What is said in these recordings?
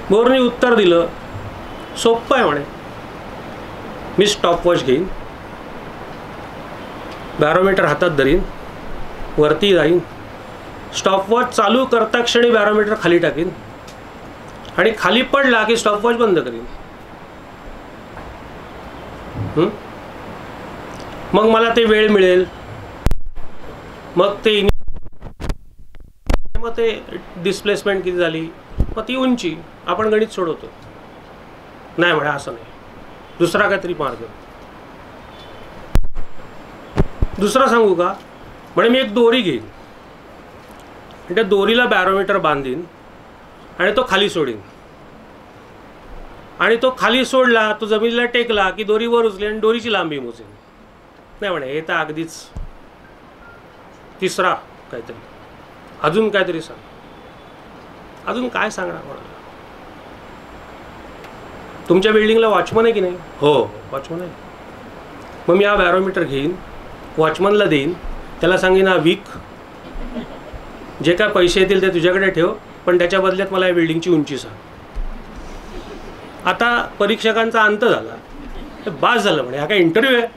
बोरनी उत्तर दिलं, सोपं आहे म्हणे. मी स्टॉपवॉच घेईन, बॅरोमीटर हातात धरीन, वरती जाईन, स्टॉपवॉच चालू करता क्षणी बॅरोमीटर खाली टाकीन आणि खाली पडला की स्टॉपवॉच बंद करीन. मग मला ते वेळ मिळेल, मग ते डिस्प्लेसमेंट किती झाली, मग ती उंची, आपण गणित सोडवतो. नाही म्हणा असं नाही, दुसरा काहीतरी मार्ग. दुसरा सांगू का? म्हणे मी एक दोरी घेईन, त्या दोरीला बॅरोमीटर बांधीन आणि तो खाली सोडीन, आणि तो खाली सोडला, तो जमिनीला टेकला की दोरी वर उचली आणि दोरीची लांबी मोजेन. नाही म्हणे हे तर अगदीच. तिसरा काहीतरी, अजून काहीतरी सांग. अजून काय सांगणार कोणाला? तुमच्या बिल्डिंगला वॉचमन आहे की नाही? हो, वॉचमन आहे. मग मी हा बॅरोमीटर घेईन, वॉचमनला देईन, त्याला सांगेन हा वीक, जे काय पैसे येतील ते तुझ्याकडे ठेव, पण त्याच्या बदल्यात मला या बिल्डिंगची उंची सांग. आता परीक्षकांचा अंत झाला, हे बास झालं म्हणे. हा काय इंटरव्ह्यू आहे?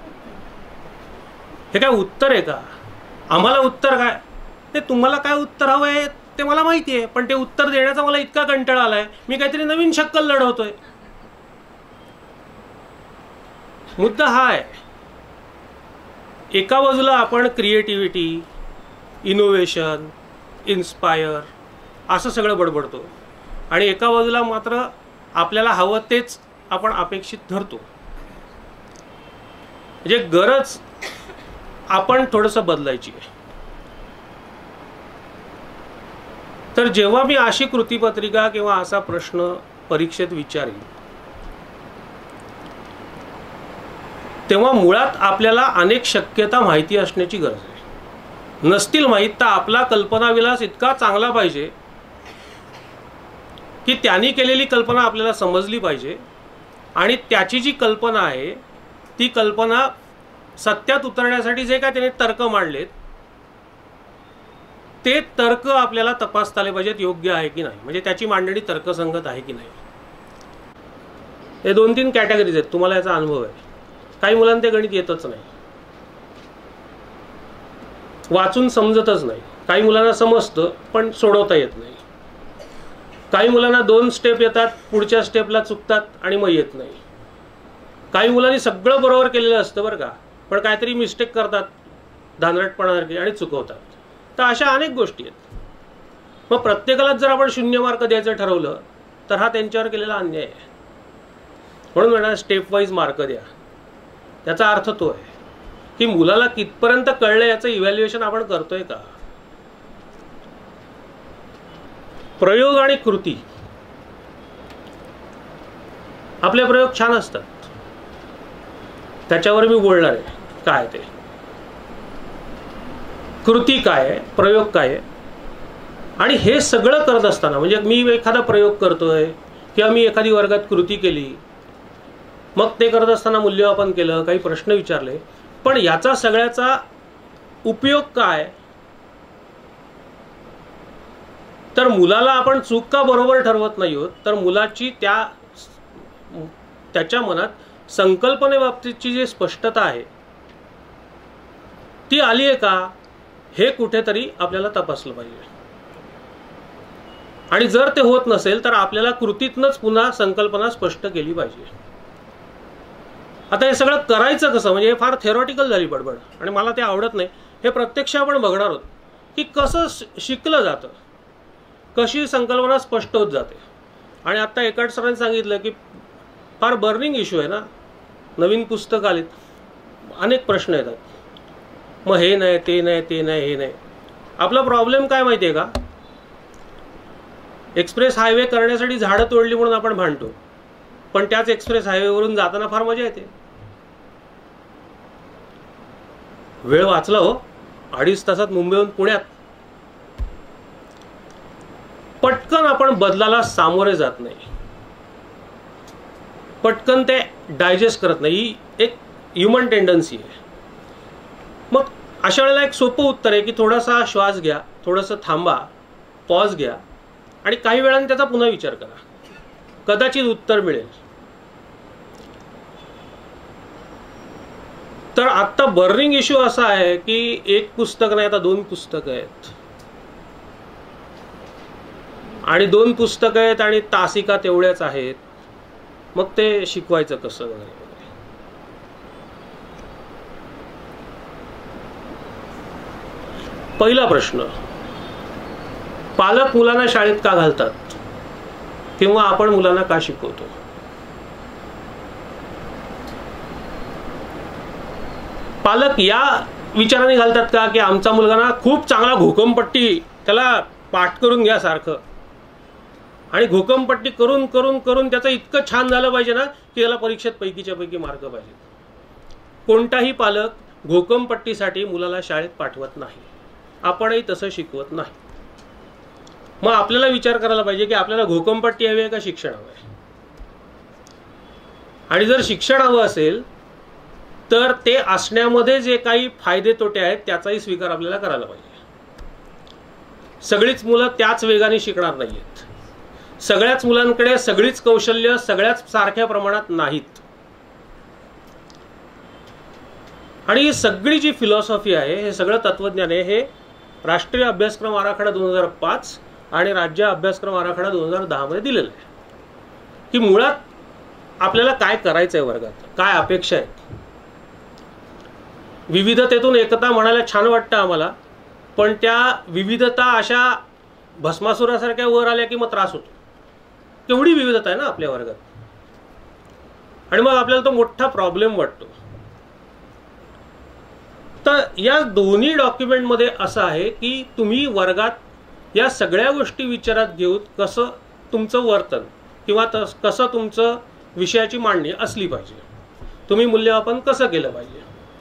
हे काय उत्तर आहे का? आम्हाला उत्तर काय? ते तुम्हाला काय उत्तर हवं आहे ते मला माहिती आहे, पण ते उत्तर देण्याचा मला इतका कंटाळा आलाय, मी काहीतरी नवीन शक्कल लढवतोय. मुद्दा हा आहे, एका बाजूला आपण क्रिएटिव्हिटी, इनोव्हेशन, इन्स्पायर असं सगळं बडबडतो, आणि एका बाजूला मात्र आपल्याला हवं तेच आपण अपेक्षित धरतो. म्हणजे गरज आपण थोडंसं बदलायची आहे. तर जेव्हा मी अशी कृतीपत्रिका किंवा असा प्रश्न परीक्षेत विचारेन, तेव्हा मुळात आपल्याला अनेक शक्यता माहिती असण्याची गरज आहे. नसतील माहीत तर आपला कल्पनाविलास इतका चांगला पाहिजे की त्यांनी केलेली कल्पना आपल्याला समजली पाहिजे, आणि त्याची जी कल्पना आहे ती कल्पना सत्यात उतरण्यासाठी जे काय त्याने तर्क मांडलेत ते तर्क आपल्याला तपासता आले पाहिजेत, योग्य आहे की नाही, म्हणजे त्याची मांडणी तर्कसंगत आहे की नाही. हे 2-3 कॅटेगरीज आहेत, तुम्हाला याचा अनुभव आहे. काही मुलांना ते गणित येतच नाही, वाचून समजतच नाही. काही मुलांना समजतं पण सोडवता येत नाही. काही मुलांना 2 स्टेप येतात, पुढच्या स्टेपला चुकतात आणि मग येत नाही. काही मुलांनी सगळं बरोबर केलेलं असतं बरं का, पण काहीतरी मिस्टेक करतात धानरटपणासारखी आणि चुकवतात. तर अशा अनेक गोष्टी आहेत. मग प्रत्येकालाच जर आपण 0 मार्क द्यायचं ठरवलं तर हा त्यांच्यावर केलेला अन्याय आहे. म्हणून म्हणा स्टेप वाईज मार्क द्या. त्याचा अर्थ तो आहे की मुलाला कितपर्यंत कळलं याचं इव्हॅल्युएशन आपण करतोय का. प्रयोग आणि कृती, आपले प्रयोग छान असतात, त्याच्यावर मी बोलणार आहे. काय ते कृती काय आहे, प्रयोग काय आहे, आणि हे सगळं करत असताना, म्हणजे मी एखादा प्रयोग करतोय किंवा मी एखादी वर्गात कृती केली, मग ते करत असताना मूल्यमापन केलं, काही प्रश्न विचारले, पण याचा सगळ्याचा उपयोग काय? तर मुलाला आपण चूक का बरोबर ठरवत नाही आहोत, तर मुलाची त्याच्या मनात संकल्पनेबाबतीतची जी स्पष्टता आहे ती आली आहे का, हे कुठेतरी आपल्याला तपासलं पाहिजे. आणि जर ते होत नसेल तर आपल्याला कृतीतनंच पुन्हा संकल्पना स्पष्ट केली पाहिजे. आता हे सगळं करायचं कसं, म्हणजे हे फार थेरॉटिकल झाली बडबड आणि मला ते आवडत नाही. हे प्रत्यक्ष आपण बघणार आहोत की कसं शिकलं जातं, कशी संकल्पना स्पष्ट होत जाते. आणि आता एकाट सरांनी सांगितलं की फार बर्निंग इश्यू आहे ना, नवीन पुस्तक आलेत, अनेक प्रश्न येतात, मग हे नाही, ते नाही, ते नाही, हे नाही. आपला प्रॉब्लेम काय माहिती आहे का, एक्सप्रेस हायवे करण्यासाठी झाडं तोडली म्हणून आपण भांडतो, पण त्याच एक्सप्रेस हायवेवरून जाताना फार मजा येते. वेळ वाचला हो, 2.5 तासात मुंबईहून पुण्यात. पटकन आपण बदलाला सामोरे जात नाही, पटकन ते डायजेस्ट करत नाही, ही एक ह्युमन टेंडन्सी आहे. मग अशा वेळेला एक सोपं उत्तर आहे की थोडासा श्वास घ्या, थोडंसं थांबा, पॉज घ्या आणि काही वेळाने त्याचा पुन्हा विचार करा. कदाचित उत्तर मिळेल. तर आता बर्निंग इश्यू असा आहे की एक पुस्तक नाही, आता 2 पुस्तकं आहेत आणि 2 पुस्तकं आहेत आणि तासिका तेवढ्याच आहेत. मग ते शिकवायचं कसं वगैरे. पहिला प्रश्न, पालक मुलांना शाळेत का घालतात किंवा आपण मुलांना का शिकवतो? पालक या विचाराने घालतात का की आमचा मुलगा ना खूप चांगला घोकमपट्टी, त्याला पाठ करून घ्या सारखं, आणि घोकमपट्टी करून करून करून त्याचं इतकं छान झालं पाहिजे ना की त्याला परीक्षेत पैकीच्या पैकी मार्क पाहिजे. कोणताही पालक घोकमपट्टीसाठी मुलाला शाळेत पाठवत नाही. आपणही तसं शिकवत नाही. मग आपल्याला विचार करायला पाहिजे की आपल्याला घोकमपट्टी हवी आहे का शिक्षण हवं आहे. आणि जर शिक्षण हवं असेल तर ते असण्यामध्ये जे काही फायदे तोटे आहेत त्याचाही स्वीकार आपल्याला करायला पाहिजे. सगळीच मुलं त्याच वेगाने शिकणार नाहीत. सगळ्याच मुलांकडे सगळीच कौशल्य सगळ्याच सारख्या प्रमाणात नाहीत. आणि ही सगळी जी फिलॉसॉफी आहे, हे सगळं तत्वज्ञान आहे, हे राष्ट्रीय अभ्यासक्रम आराखडा 2005 आणि राज्य अभ्यासक्रम आराखडा 2010 मध्ये दिलेलं आहे की मुळात आपल्याला काय करायचं आहे, वर्गात काय अपेक्षा आहेत. विविधतेतून एकता म्हणायला छान वाटतं आम्हाला, पण त्या विविधता अशा भस्मासुरासारख्या वर आल्या की मग त्रास होतो. केवढी विविधता आहे ना आपल्या वर्गात, आणि मग आपल्याला तो मोठा प्रॉब्लेम वाटतो. तर या दोन्ही डॉक्युमेंटमध्ये असं आहे की तुम्ही वर्गात या सगळ्या गोष्टी विचारात घेऊन कसं तुमचं वर्तन किंवा कसं तुमचं विषयाची मांडणी असली पाहिजे, तुम्ही मूल्यमापन कसं केलं पाहिजे.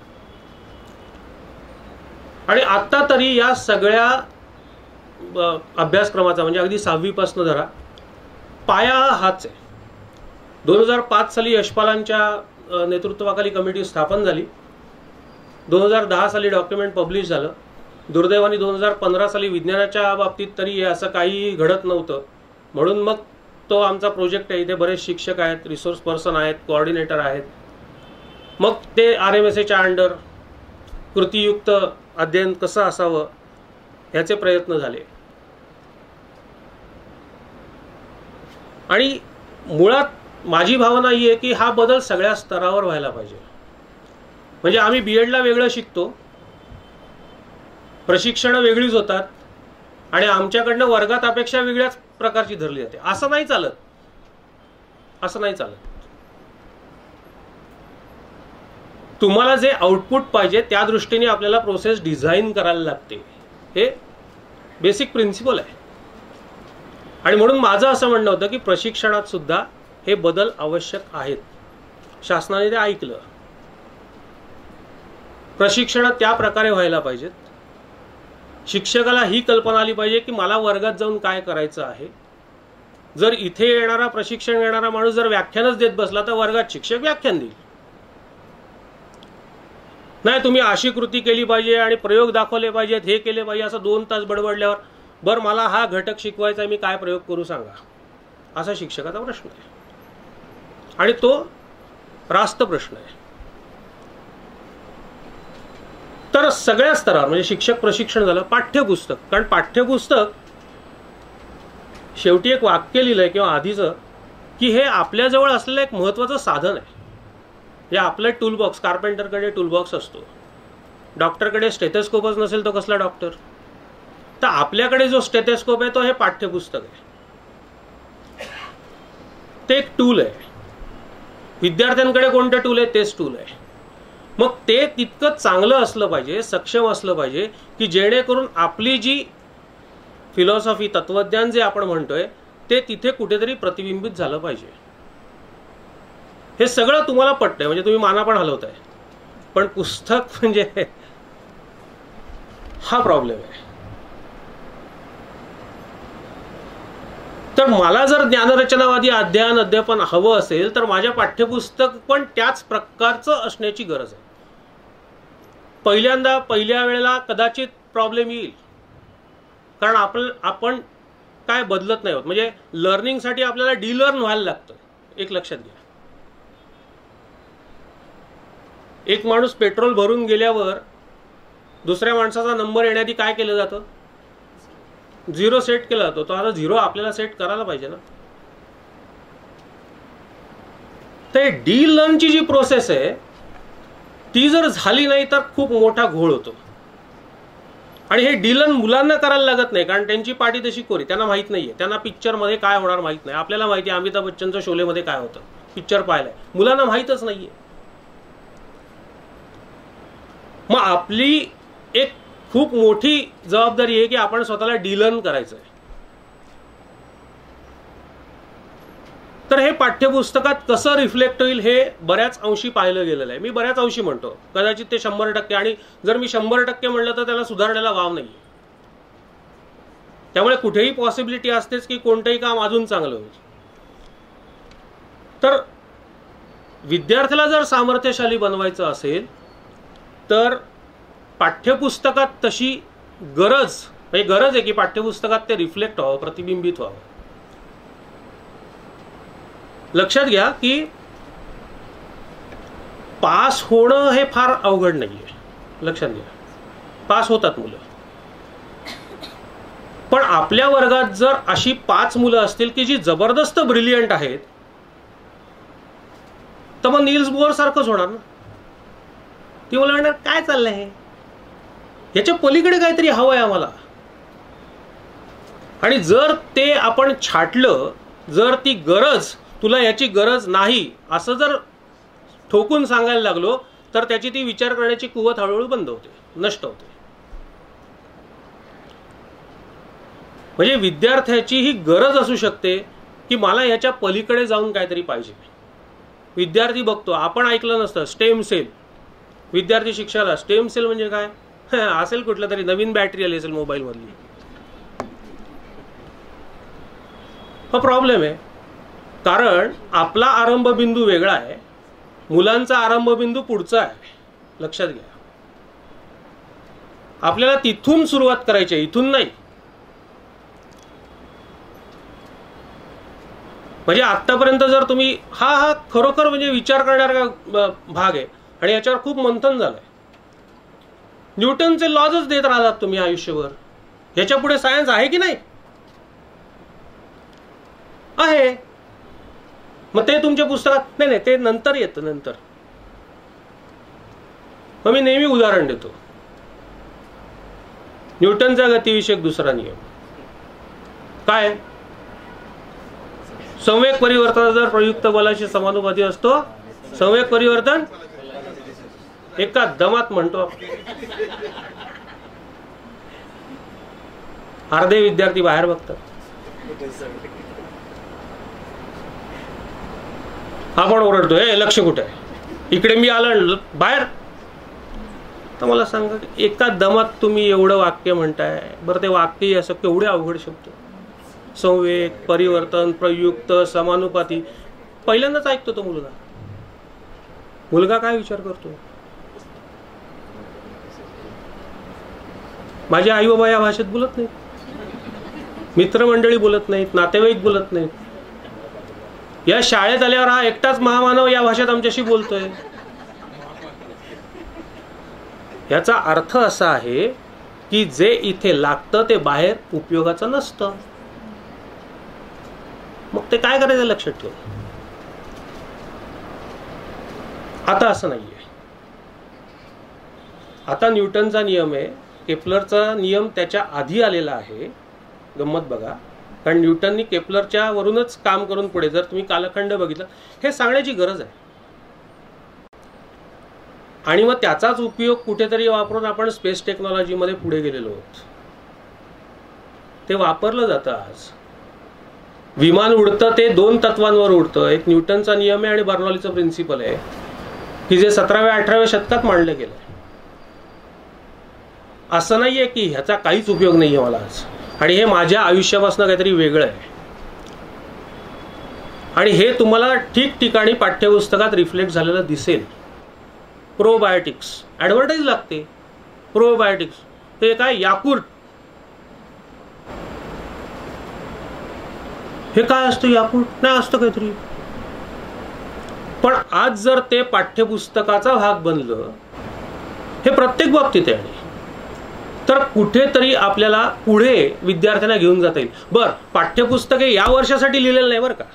आणि आता तरी या सगळ्या अभ्यासक्रमाचा म्हणजे अगदी 6वी पासून धरा, पाया हाच आहे. 2005 साली यशपालांच्या नेतृत्वाखाली कमिटी स्थापन झाली. 2010 साली डॉक्युमेंट पब्लिश झालं. दुर्दैवाने 2015 साली विज्ञानाच्या बाबतीत तरी असं काही घडत नव्हतं, म्हणून मग तो आमचा प्रोजेक्ट आहे. इथे बरेच शिक्षक आहेत, रिसोर्स पर्सन आहेत, कोऑर्डिनेटर आहेत. मग ते RMSAच्या अंडर कृतीयुक्त अध्ययन कसं असावं ह्याचे प्रयत्न झाले. आणि मुळात माझी भावना ही आहे की हा बदल सगळ्या स्तरावर व्हायला पाहिजे. म्हणजे आम्ही BEdला वेगळं शिकतो, प्रशिक्षणं वेगळीच होतात, आणि आमच्याकडनं वर्गात अपेक्षा वेगळ्याच प्रकारची धरली जाते. असं नाही चालत, असं नाही चालत. तुम्हाला जे आउटपुट पाहिजे त्या दृष्टीने आपल्याला प्रोसेस डिझाईन करायला लागते. हे बेसिक प्रिन्सिपल आहे. आणि म्हणून माझं असं म्हणणं होतं की प्रशिक्षणात सुद्धा हे बदल आवश्यक आहेत. शासनाने ते ऐकलं. प्रशिक्षण त्या प्रकारे व्हायला पाहिजेत. शिक्षकाला ही कल्पना आली पाहिजे की मला वर्गात जाऊन काय करायचं आहे. जर इथे येणारा प्रशिक्षण घेणारा माणूस जर व्याख्यानच देत बसला तर वर्गात शिक्षक व्याख्यान देईल. नाही, तुम्ही अशी कृती केली पाहिजे आणि प्रयोग दाखवले पाहिजेत, हे केले पाहिजे, असं 2 तास बडबडल्यावर बरं मला हा घटक शिकवायचा, मी काय प्रयोग करू सांगा, असा शिक्षकाचा प्रश्न आहे. आणि तो रास्त प्रश्न आहे. तर सगळ्या स्तरावर म्हणजे शिक्षक प्रशिक्षण झालं, पाठ्यपुस्तक, कारण पाठ्यपुस्तक शेवटी एक वाक्य लिहिलंय किंवा आधीचं की हे आपल्याजवळ असलेलं एक महत्त्वाचं साधन आहे. हे आपलं टूलबॉक्स, कार्पेंटरकडे टूलबॉक्स असतो, डॉक्टरकडे स्टेथोस्कोपच नसेल तो कसला डॉक्टर. तर आपल्याकडे जो स्टेथोस्कोप आहे तो हे पाठ्यपुस्तक आहे. ते एक टूल आहे. विद्यार्थ्यांकडे कोणतं टूल आहे तेच टूल आहे. मग ते तितकं चांगलं असलं पाहिजे, सक्षम असलं पाहिजे की जेणेकरून आपली जी फिलॉसॉफी, तत्वज्ञान जे आपण म्हणतोय ते तिथे कुठेतरी प्रतिबिंबित झालं पाहिजे. हे सगळं तुम्हाला पटतंय म्हणजे तुम्ही माना पण हलवताय, पण पुस्तक म्हणजे हा प्रॉब्लेम आहे. तर मला जर ज्ञानरचनावादी अध्ययन अध्यापन हवं असेल तर माझ्या पाठ्यपुस्तक पण त्याच प्रकारचं असण्याची गरज आहे. पहिल्या वेळेला कदाचित प्रॉब्लेम येईल, कारण आपण काय बदलत नाही होत. म्हणजे लर्निंगसाठी आपल्याला डिलर्न व्हायला लागतं. एक लक्षात घ्या, एक माणूस पेट्रोल भरून गेल्यावर दुसऱ्या माणसाचा नंबर येण्याआधी काय केलं जातं? 0 सेट केला जातो. तो आता 0 आपल्याला सेट करायला पाहिजे ना. तर डिलर्नची जी प्रोसेस आहे ती जर झाली नाही तर खूप मोठा घोळ होतो. आणि हे डिलर्न मुलांना करायला लागत नाही, कारण त्यांची पाठी तशी कोरी, त्यांना माहित नाहीये. त्यांना पिक्चरमध्ये काय होणार माहित नाही. आपल्याला माहिती आहे अमिताभ बच्चनचं शोलेमध्ये काय होतं, पिक्चर पाहिलाय. मुलांना माहीतच नाहीये. मग आपली एक खूप मोठी जबाबदारी आहे की आपण स्वतःला डिलर्न करायचं आहे. तर हे पाठ्यपुस्तकात कसं रिफ्लेक्ट होईल हे बऱ्याच अंशी पाहिलं गेलेलं आहे. मी बऱ्याच अंशी म्हणतो, कदाचित ते 100%, आणि जर मी 100% म्हणलं तर त्याला सुधारण्याला वाव नाही. त्यामुळे कुठेही पॉसिबिलिटी असतेच की कोणतंही काम अजून चांगलं होईल. तर विद्यार्थ्याला जर सामर्थ्यशाली बनवायचं असेल तर पाठ्यपुस्तकात तशी गरज आहे की पाठ्यपुस्तकात ते रिफ्लेक्ट व्हावं, प्रतिबिंबित व्हावं. लक्षात घ्या की पास होणं हे फार अवघड नाहीये. लक्षात घ्या, पास होतात मुलं. पण आपल्या वर्गात जर अशी 5 मुलं असतील की जी जबरदस्त ब्रिलियंट आहेत, तर मग नील्स बोअर सारखंच होणार ना. ती मुलं म्हणणार काय चाललंय हे, याच्या पलीकडे काहीतरी हवंय आम्हाला. आणि जर ते आपण छाटलं, जर ती गरज, तुला याची गरज नाही असं जर ठोकून सांगायला लागलो, तर त्याची ती विचार करण्याची कुवत हळूहळू बंद होते, नष्ट होते. म्हणजे विद्यार्थ्याची ही गरज असू शकते की मला याच्या पलीकडे जाऊन काहीतरी पाहिजे. विद्यार्थी बघतो, आपण ऐकलं नसतं स्टेम सेल. विद्यार्थी शिक्षकाला स्टेम सेल म्हणजे काय असेल, कुठलं तरी नवीन बॅटरी आली असेल मोबाईल मधली. हा प्रॉब्लेम आहे, कारण आपला आरंभबिंदू वेगळा आहे, मुलांचा आरंभबिंदू पुढचा आहे. लक्षात घ्या, आपल्याला तिथून सुरुवात करायची आहे, इथून नाही. म्हणजे आतापर्यंत जर तुम्ही हा खरोखर म्हणजे विचार करणारा भाग आहे आणि याच्यावर खूप मंथन झालंय. न्यूटनचे लॉजच देत राहतात तुम्ही आयुष्यभर. याच्या पुढे सायन्स आहे की नाही? आहे. मग ते तुमच्या पुस्तकात नाही, ते नंतर येतं, नंतर. मग मी नेहमी उदाहरण देतो, न्यूटनचा गतिविषयक दुसरा नियम काय? संवेग परिवर्तन जर प्रयुक्त बलाशी समानुपाती असतो, संवेग परिवर्तन एका दमात म्हणतो. अर्धे विद्यार्थी बाहेर बघतात. आपण ओरडतो, हे लक्ष कुठे आहे, इकडे मी आलं बाहेर. तर मला सांगा, एका दमात तुम्ही एवढं वाक्य म्हणताय, बरं ते वाक्य असं केवढे अवघड शब्द. संवेग परिवर्तन प्रयुक्त समानुपाती, पहिल्यांदाच ऐकतो तो मुलगा काय विचार करतो? माझे आई बाबा या भाषेत बोलत नाहीत, मित्रमंडळी बोलत नाहीत, नातेवाईक बोलत नाहीत. या शाळेत आल्यावर हा एकटाच महामानव या भाषेत आमच्याशी बोलतोय. याचा अर्थ असा आहे की जे इथे लागतं ते बाहेर उपयोगाचं नसतं. मग ते काय करायचं लक्षात ठेव. आता असं नाहीये. आता न्यूटनचा नियम आहे, केपलरचा नियम त्याच्या आधी आलेला आहे. गंमत बघा, कारण न्यूटननी केपलरच्या वरूनच काम करून पुढे, जर तुम्ही कालखंड बघितला, हे सांगण्याची गरज आहे. आणि मग त्याचाच उपयोग कुठेतरी वापरून आपण स्पेस टेक्नॉलॉजीमध्ये पुढे गेलेलो आहोत. ते वापरलं जातं आज. विमान उडतं ते 2 तत्वांवर उडतं. एक न्यूटनचा नियम आहे आणि बर्नौलीचं प्रिन्सिपल आहे, की जे 17व्या-18व्या शतकात मांडलं गेलं. असं नाहीये की ह्याचा काहीच उपयोग नाहीये मला आज, आणि हे माझ्या आयुष्यापासून काहीतरी वेगळं आहे. आणि हे तुम्हाला ठिकठिकाणी पाठ्यपुस्तकात रिफ्लेक्ट झालेलं दिसेल. प्रोबायोटिक्स ऍडव्हर्टाईज लागते. प्रोबायोटिक्स ते काय? याकुर्ट. हे काय असतं याकूट? नाही, असतं काहीतरी. पण आज जर ते पाठ्यपुस्तकाचा भाग बनलं, हे प्रत्येक बाबतीत आहे, तर कुठेतरी आपल्याला पुढे विद्यार्थ्यांना घेऊन जाता येईल. बर, पाठ्यपुस्तके या वर्षासाठी लिहिलेलं नाही बरं का.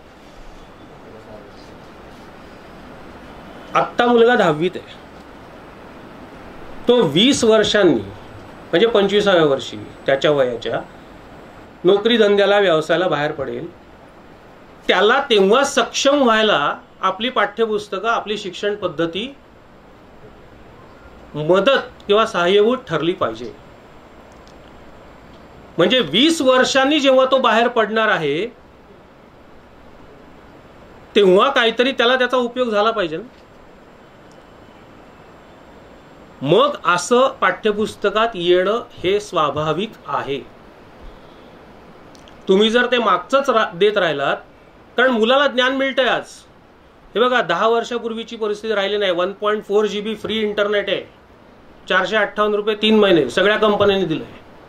आत्ता मुलगा 10वीत आहे, तो 20 वर्षांनी म्हणजे 25व्या वर्षी त्याच्या वयाच्या नोकरी धंद्याला व्यवसायाला बाहेर पडेल. त्याला तेव्हा सक्षम व्हायला आपली पाठ्यपुस्तकं, आपली शिक्षण पद्धती मदत किंवा सहाय्यभूत ठरली पाहिजे. म्हणजे 20 वर्षांनी जेव्हा तो बाहेर पडणार आहे तेव्हा काहीतरी त्याला त्याचा उपयोग झाला पाहिजे. मग असं पाठ्यपुस्तकात येणं हे स्वाभाविक आहे. तुम्ही जर ते मागचंच देत राहिलात, कारण मुलाला ज्ञान मिळतंय आज. हे बघा, 10 वर्षापूर्वीची परिस्थिती राहिली नाही. 1.4 GB फ्री इंटरनेट आहे, 458 रुपये 3 महिने सगळ्या कंपन्यांनी दिलंय.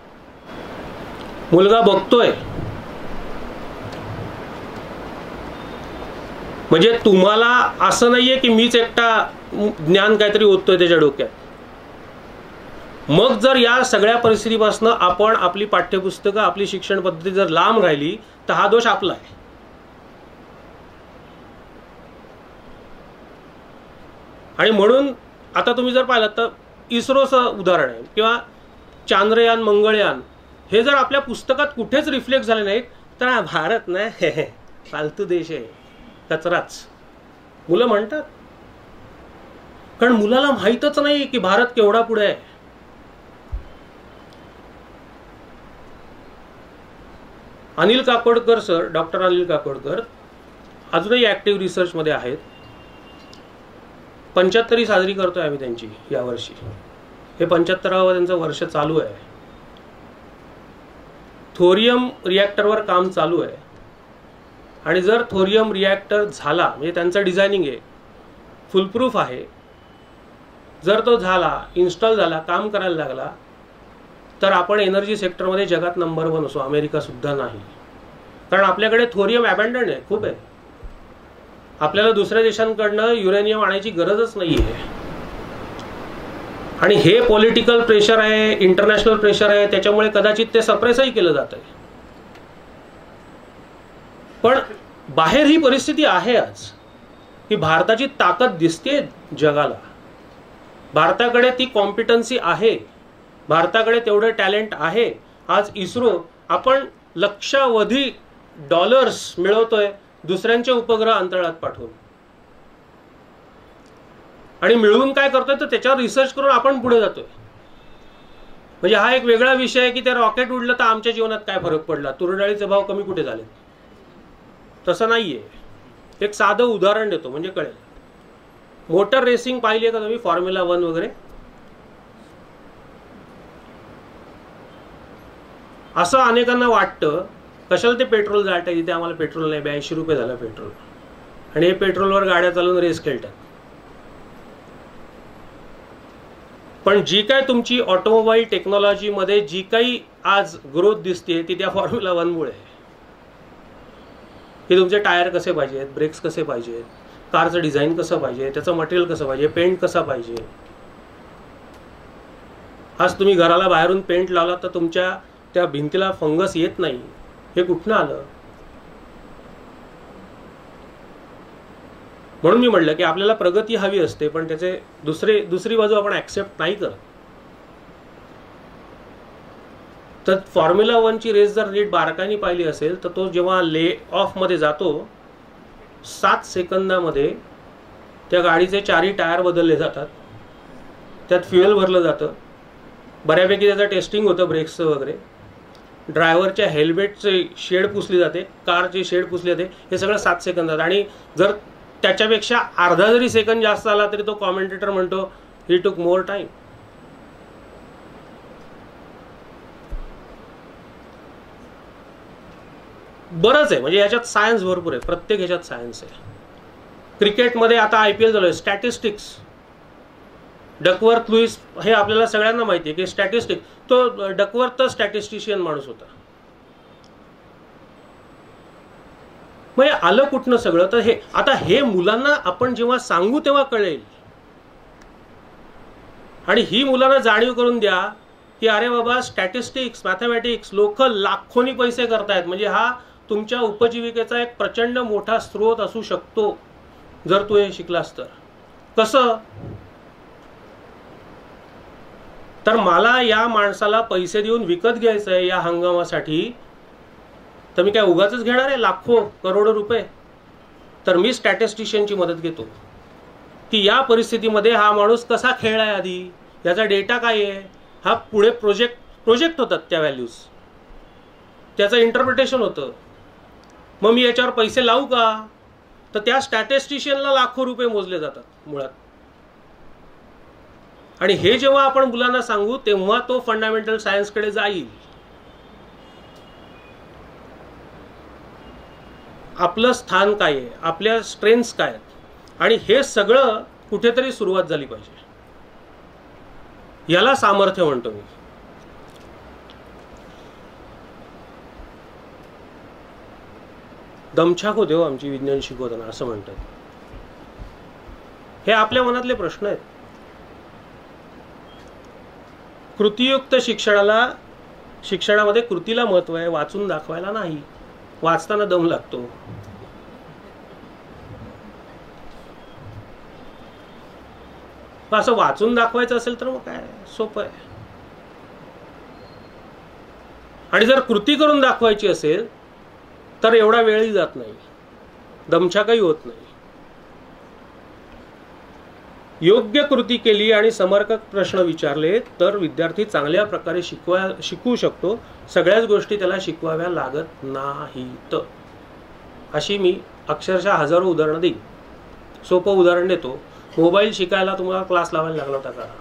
मुलगा बघतोय. म्हणजे तुम्हाला असं नाहीये की मीच एकटा ज्ञान काहीतरी ओततोय त्याच्या डोक्यात. मग जर या सगळ्या परिस्थितीपासून आपण आपली पाठ्यपुस्तकं, आपली शिक्षण पद्धती जर लांब राहिली तर हा दोष आपला आहे. आणि म्हणून आता तुम्ही जर पाहिलं तर इस्रोचं उदाहरण आहे किंवा चांद्रयान, मंगळयान हे जर आपल्या पुस्तकात कुठेच रिफ्लेक्ट झाले नाहीत तर हा भारत नाही फालतू देश आहे, कचराच मुलं म्हणतात. कारण मुलाला माहीतच नाही की भारत केवढा पुढे आहे. अनिल काकोडकर सर, डॉक्टर अनिल काकोडकर अजूनही ऍक्टिव्ह रिसर्च मध्ये आहेत. 75वी साजरी करतोय आम्ही त्यांची यावर्षी. हे 75वा त्यांचं वर्ष चालू आहे. थोरियम रिॲक्टरवर काम चालू आहे. आणि जर थोरियम रिॲक्टर झाला, म्हणजे त्यांचं डिझायनिंग आहे, फुलप्रूफ आहे, जर तो झाला, इन्स्टॉल झाला, काम करायला लागला, तर आपण एनर्जी सेक्टरमध्ये जगात नंबर 1 असू, अमेरिका सुद्धा नाही. कारण आपल्याकडे थोरियम अबंडंट आहे, खूप आहे. आपल्याला दुसऱ्या देशांकडनं युरेनियम आणायची गरजच नाही आहे. आणि हे पॉलिटिकल प्रेशर आहे, इंटरनॅशनल प्रेशर आहे, त्याच्यामुळे कदाचित ते सप्रेसही केलं जात आहे. पण बाहेर ही परिस्थिती आहे आज की भारताची ताकद दिसते जगाला. भारताकडे ती कॉम्पिटन्सी आहे, भारताकडे तेवढं टॅलेंट आहे. आज इस्रो आपण लक्षावधी डॉलर्स मिळवतोय दुसऱ्यांचे उपग्रह अंतराळात पाठवून. आणि मिळवून काय करतोय तर त्याच्यावर रिसर्च करून आपण पुढे जातोय. म्हणजे हा एक वेगळा विषय आहे की ते रॉकेट उडलं तर आमच्या जीवनात काय फरक पडला, तुरडाळीचे भाव कमी कुठे झाले, तसं नाहीये. एक साधं उदाहरण देतो म्हणजे कळेल. मोटर रेसिंग पाहिली आहे का तुम्ही, फॉर्म्युला 1 वगैरे? असं अनेकांना वाटतं कशाला ते पेट्रोल जाळतात, इथे आम्हाला पेट्रोल नाही, 82 रुपये झालं पेट्रोल, आणि हे पेट्रोलवर गाड्या चालवून रेस खेळतात. पण जी काय तुमची ऑटोमोबाईल टेक्नॉलॉजीमध्ये जी काही आज ग्रोथ दिसते ती त्या फॉर्म्युला 1 मुळे आहे. की तुमचे टायर कसे पाहिजेत, ब्रेक्स कसे पाहिजेत, कारचं डिझाईन कसं पाहिजे, त्याचं मटेरियल कसं पाहिजे, पेंट कसा पाहिजे. आज तुम्ही घराला बाहेरून पेंट लावला तर तुमच्या त्या भिंतीला फंगस येत नाही, हे कुठनं आलं? म्हणून मी म्हटलं की आपल्याला प्रगती हवी असते, पण त्याचे दुसरी बाजू आपण ऍक्सेप्ट नाही करत. तर फॉर्म्युला 1 ची रेस जर नीट बारकाईने पाहिली असेल तर तो जेव्हा ले ऑफ मध्ये जातो 7 सेकंदामध्ये त्या गाडीचे 4ही टायर बदलले जातात, त्यात फ्युएल भरलं जातं, बऱ्यापैकी त्याचं टेस्टिंग होतं ब्रेक्सचं वगैरे, ड्रायव्हरच्या हेल्मेटचे शेड पुसली जाते, कारची शेड पुसली जाते, हे सगळं 7 सेकंदात. आणि जर त्याच्यापेक्षा अर्धा जरी सेकंद जास्त आला तरी तो कॉमेंटेटर म्हणतो ही टूक मोर टाइम. बरंच आहे, म्हणजे याच्यात सायन्स भरपूर आहे, प्रत्येक ह्याच्यात सायन्स आहे. क्रिकेटमध्ये आता IPL चालू आहे, स्टॅटिस्टिक्स. डकवर्थ लुईस हे आपल्याला सगळ्यांना माहिती आहे की स्टॅटिस्टिक, तो डकवर्थ स्टॅटिस्टिशियन माणूस होता. मग हे आलं कुठनं सगळं? तर हे आता हे मुलांना आपण जेव्हा सांगू तेव्हा कळेल. आणि ही मुलांना जाणीव करून द्या की अरे बाबा, स्टॅटिस्टिक्स, मॅथमॅटिक्स लोक लाखोनी पैसे करतायत, म्हणजे हा तुमच्या उपजीविकेचा एक प्रचंड मोठा स्रोत असू शकतो जर तू हे शिकलास तर. कसं? तर मला या माणसाला पैसे देऊन विकत घ्यायचं आहे या हंगामासाठी, तर मी काय उगाचच घेणार आहे लाखो करोडो रुपये? तर मी स्टॅटिस्टिशियनची मदत घेतो की या परिस्थितीमध्ये हा माणूस कसा खेळलाय, आधी याचा डेटा काय आहे, हा पुढे प्रोजेक्ट होतात त्या व्हॅल्यूज, त्याचं इंटरप्रिटेशन होतं. मग मी याच्यावर पैसे लावू का? तर त्या स्टॅटिस्टिशियनला लाखो रुपये मोजले जातात मुळात. आणि हे जेव्हा आपण मुलांना सांगू तेव्हा तो फंडामेंटल सायन्सकडे जाईल. आपलं स्थान काय आहे, आपल्या स्ट्रेंथ्स काय आहेत, आणि हे सगळं कुठेतरी सुरुवात झाली पाहिजे. याला सामर्थ्य म्हणतो मी. दमछाक होते हो आमची विज्ञान शिकवताना असं म्हणतात. हे आपल्या मनातले प्रश्न आहेत. कृतीयुक्त शिक्षणामध्ये कृतीला महत्व आहे, वाचून दाखवायला नाही. वाचताना दम लागतो. असं वाचून दाखवायचं असेल तर मग काय सोपं आहे. आणि जर कृती करून दाखवायची असेल तर एवढा वेळही जात नाही, दमछाकही होत नाही. योग्य कृती केली आणि समर्पक प्रश्न विचारले तर विद्यार्थी चांगल्या प्रकारे शिकू शकतो. सगळ्याच गोष्टी त्याला शिकवाव्या लागत नाहीत. अशी मी अक्षरशः हजारो उदाहरणं देईन. सोपं उदाहरण देतो. मोबाईल शिकायला तुम्हाला क्लास लावायला लागला होता का?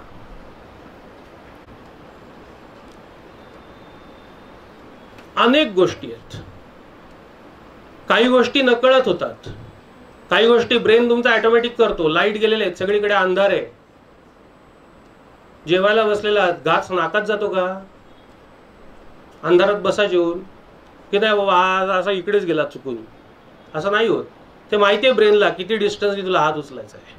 अनेक गोष्टी आहेत. काही गोष्टी नकळत होतात, काही गोष्टी ब्रेन तुमचा ऑटोमॅटिक करतो. लाईट गेलेले आहेत, सगळीकडे अंधार आहे, जेवायला बसलेला घास नाकात जातो का? अंधारात बसा जेवून की नाही बाबा हा असा इकडेच गेला चुकून, असं नाही होत. ते माहिती आहे ब्रेनला किती डिस्टन्स तुला हात उचलायचा आहे.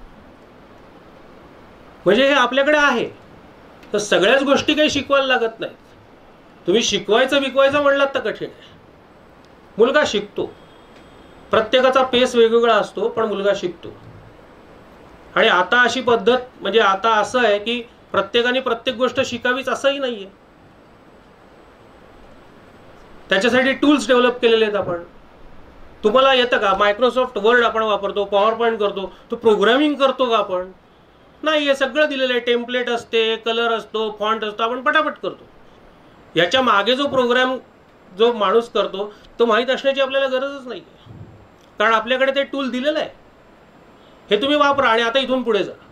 म्हणजे हे आपल्याकडे आहे. तर सगळ्याच गोष्टी काही शिकवायला लागत नाहीत. तुम्ही शिकवायचं म्हणलात तर कठीण आहे. मुलगा शिकतो, प्रत्येकाचा पेस वेगवेगळा असतो, पण मुलगा शिकतो. आणि आता अशी पद्धत, म्हणजे आता असं आहे की प्रत्येकाने प्रत्येक गोष्ट शिकावीच असंही नाहीये. त्याच्यासाठी टूल्स डेव्हलप केलेले आहेत आपण. तुम्हाला येतं का? मायक्रोसॉफ्ट वर्ड आपण वापरतो, पॉवर पॉइंट करतो, तो प्रोग्रामिंग करतो का आपण? नाही. हे सगळं दिलेलं आहे. टेम्पलेट असते, कलर असतो, फॉन्ट असतो, आपण पटापट करतो. याच्या मागे जो प्रोग्राम जो माणूस करतो तो माहीत असण्याची आपल्याला गरजच नाही, कारण आपल्याकडे ते टूल दिलेलं आहे. हे तुम्ही वापरा आणि आता इथून पुढे जा.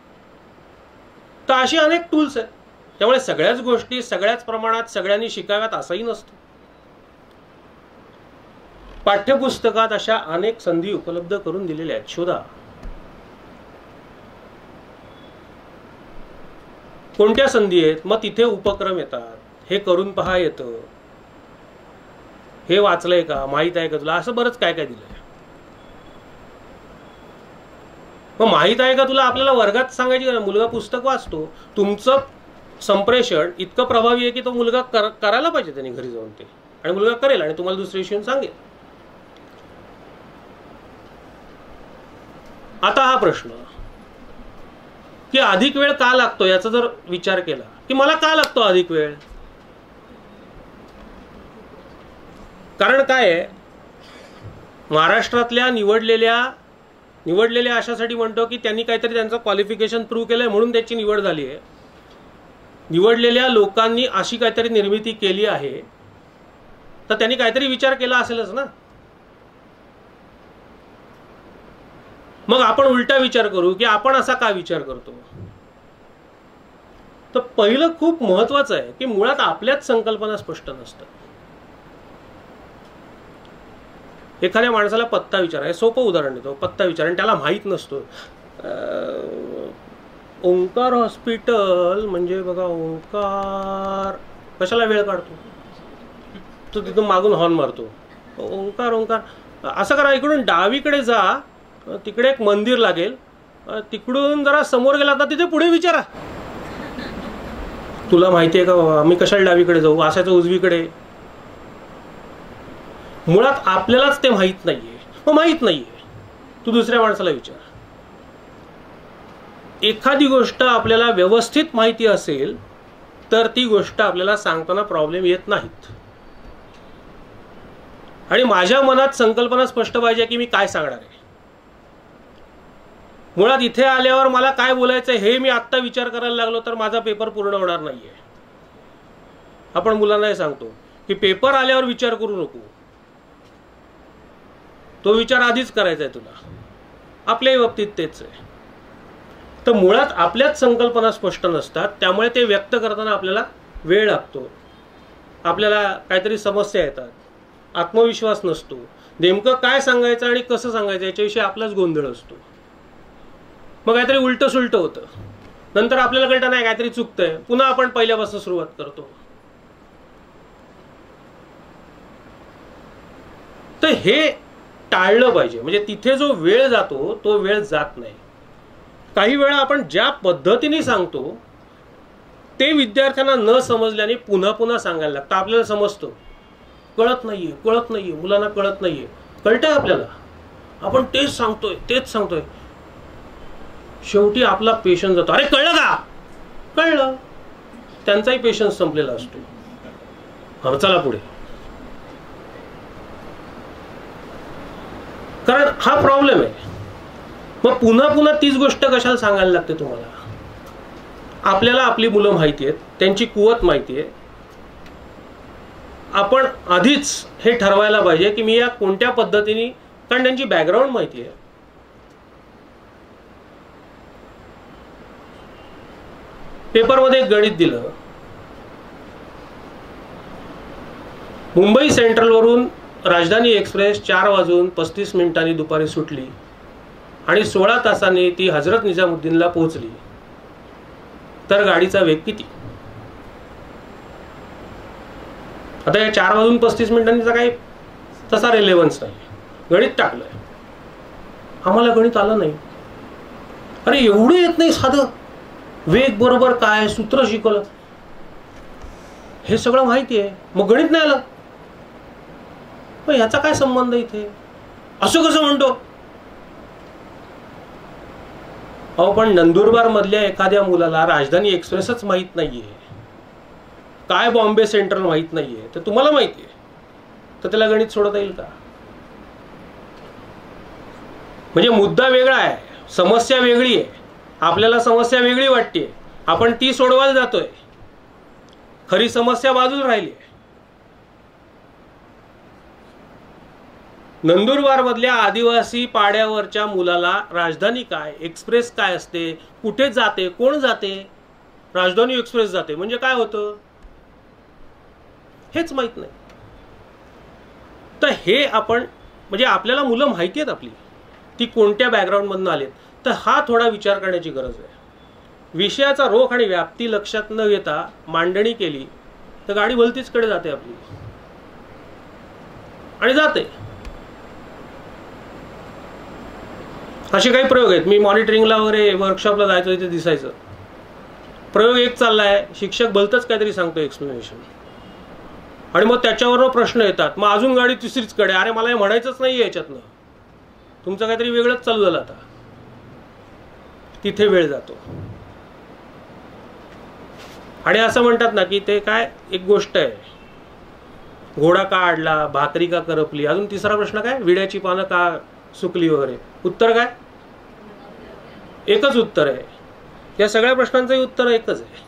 तर अशी अनेक टूल्स आहेत. त्यामुळे सगळ्याच गोष्टी सगळ्याच प्रमाणात सगळ्यांनी शिकाव्यात असंही नसतं. पाठ्यपुस्तकात अशा अनेक संधी उपलब्ध करून दिलेल्या आहेत. शोधा कोणत्या संधी आहेत. मग तिथे उपक्रम येतात. हे करून पहा येतं, हे वाचलंय का, माहित आहे का तुला, असं बरंच काय काय दिलंय. मग माहित आहे का तुला आपल्याला वर्गात सांगायची. मुलगा पुस्तक वाचतो, तुमचं संप्रेषण इतकं प्रभावी आहे की तो मुलगा करायला पाहिजे त्याने घरी जाऊन ते, आणि मुलगा करेल आणि तुम्हाला दुसऱ्या दिवशी सांगेल. आता हा प्रश्न की अधिक वेळ का लागतो याचा जर विचार केला की मला का लागतो अधिक वेळ, कारण काय आहे, महाराष्ट्रातल्या निवडलेल्या अशासाठी म्हणतो की त्यांनी काहीतरी त्यांचं क्वालिफिकेशन प्रूव्ह केलंय म्हणून त्याची निवड झाली आहे. निवडलेल्या लोकांनी अशी काहीतरी निर्मिती केली आहे तर त्यांनी काहीतरी विचार केला असेलच ना. मग आपण उलटा विचार करू की आपण असा का विचार करतो. तर पहिलं खूप महत्वाचं आहे की मुळात आपल्याच संकल्पना स्पष्ट नसतात. एखाद्या माणसाला पत्ता विचारा, सोपं उदाहरण देतो. पत्ता विचारा आणि त्याला माहीत नसतो. ओंकार हॉस्पिटल म्हणजे बघा, ओंकार कशाला वेळ काढतो तो, तिथून मागून हॉर्न मारतो. ओंकार ओंकार असं करा, इकडून डावीकडे जा, तिकडे एक मंदिर लागेल, तिकडून जरा समोर गेला तर तिथे पुढे विचारा, तुला माहिती आहे का बाबा मी कशाला डावीकडे जाऊ, असायचं उजवीकडे. मुळात आपल्यालाच ते माहीत नाहीये. मग माहीत नाहीये, तू दुसऱ्या माणसाला विचार. एखादी गोष्ट आपल्याला व्यवस्थित माहिती असेल तर ती गोष्ट आपल्याला सांगताना प्रॉब्लेम येत नाहीत. आणि माझ्या मनात संकल्पना स्पष्ट पाहिजे की मी काय सांगणार आहे. मुळात इथे आल्यावर मला काय बोलायचं हे मी आत्ता विचार करायला लागलो तर माझा पेपर पूर्ण होणार नाहीये. आपण मुलांना हे सांगतो की पेपर आल्यावर विचार करू नको, तो विचार आधीच करायचा आहे तुला. आपल्याही बाबतीत तेच आहे. तर मुळात आपल्याच संकल्पना स्पष्ट नसतात, त्यामुळे ते व्यक्त करताना आपल्याला वेळ लागतो, आपल्याला काहीतरी समस्या येतात, आत्मविश्वास नसतो, नेमकं काय सांगायचं आणि कसं सांगायचं याच्याविषयी आपलाच गोंधळ असतो. मग काहीतरी उलटं सुलटं होतं, नंतर आपल्याला कळतं नाही काहीतरी चुकतंय, पुन्हा आपण पहिल्यापासून सुरुवात करतो. तर हे टाळलं पाहिजे. म्हणजे तिथे जो वेळ जातो तो वेळ जात नाही. काही वेळा आपण ज्या पद्धतीने सांगतो ते विद्यार्थ्यांना न समजल्याने पुन्हा पुन्हा सांगायला लागतं. आपल्याला समजतं, कळत नाहीये, मुलांना कळत नाहीये. कळतंय आपल्याला, आपण तेच सांगतोय. शेवटी आपला पेशन्स जातो. अरे कळलं का? कळलं. त्यांचाही पेशन्स संपलेला असतो. चला पुढे. कारण हा प्रॉब्लेम आहे. मग पुन्हा पुन्हा तीच गोष्ट कशाला सांगायला लागते तुम्हाला? आपल्याला आपली मुलं माहिती आहेत, त्यांची कुवत माहिती आहे. आपण आधीच हे ठरवायला पाहिजे की मी या कोणत्या पद्धतीने, कारण त्यांची बॅकग्राऊंड माहिती आहे. पेपरमध्ये एक गणित दिलं. मुंबई सेंट्रलवरून राजधानी एक्सप्रेस 4:35 दुपारी सुटली आणि 16 तासांनी ती हजरत निजामुद्दीनला पोहोचली, तर गाडीचा वेग किती? आता या 4:35 काही तसा रिलेव्हन्स नाही. गणित टाकलंय, आम्हाला गणित आलं नाही. अरे एवढं येत नाही साधं, वेग बरोबर काय, सूत्र शिकवलं, हे सगळं माहिती आहे, मग गणित नाही आलं. मग ह्याचा काय संबंध इथे? असं कसं म्हणतो? अहो पण नंदुरबार मधल्या एखाद्या मुलाला राजधानी एक्सप्रेसच माहित नाहीये, काय बॉम्बे सेंट्रल माहित नाहीये, तर तुम्हाला माहिती आहे, तर त्याला गणित सोडवता येईल का? म्हणजे मुद्दा वेगळा आहे, समस्या वेगळी आहे. आपल्याला समस्या वेगळी वाटते, आपण ती सोडवायला जातोय, खरी समस्या बाजूला राहिली आहे. नंदुरबार मधल्या आदिवासी पाड्यावरच्या मुलाला राजधानी काय, एक्सप्रेस काय असते, कुठे जाते, कोण जाते, राजधानी एक्सप्रेस जाते म्हणजे काय होतं हेच माहित नाही. तर हे आपण, म्हणजे आपल्याला मुलं माहिती आहेत आपली, ती कोणत्या बॅकग्राऊंड मधून आलेत, तर हा थोडा विचार करण्याची गरज आहे. विषयाचा रोख आणि व्याप्ती लक्षात न घेता मांडणी केली तर गाडी भलतीच कडे जाते आपली, आणि जाते. असे काही प्रयोग आहेत. मी मॉनिटरिंगला वगैरे वर्कशॉपला जायचो, इथे दिसायचं प्रयोग एक चाललाय, शिक्षक भलतंच काहीतरी सांगतो एक्सप्लेनेशन, आणि मग त्याच्यावर प्रश्न येतात, मग अजून गाडी तिसरीच कडे, अरे मला हे म्हणायचंच नाहीये याच्यातनं, तुमचं काहीतरी वेगळंच चालू झालं आता. तिथे वेळ जातो. आणि असं म्हणतात ना की ते काय, एक गोष्ट आहे, घोडा का आडला, भाकरी का करपली, अजून तिसरा प्रश्न काय, विड्याची पानं का सुकली वगैरे, उत्तर काय? एकच उत्तर आहे. या सगळ्या प्रश्नांचंही उत्तर एकच आहे.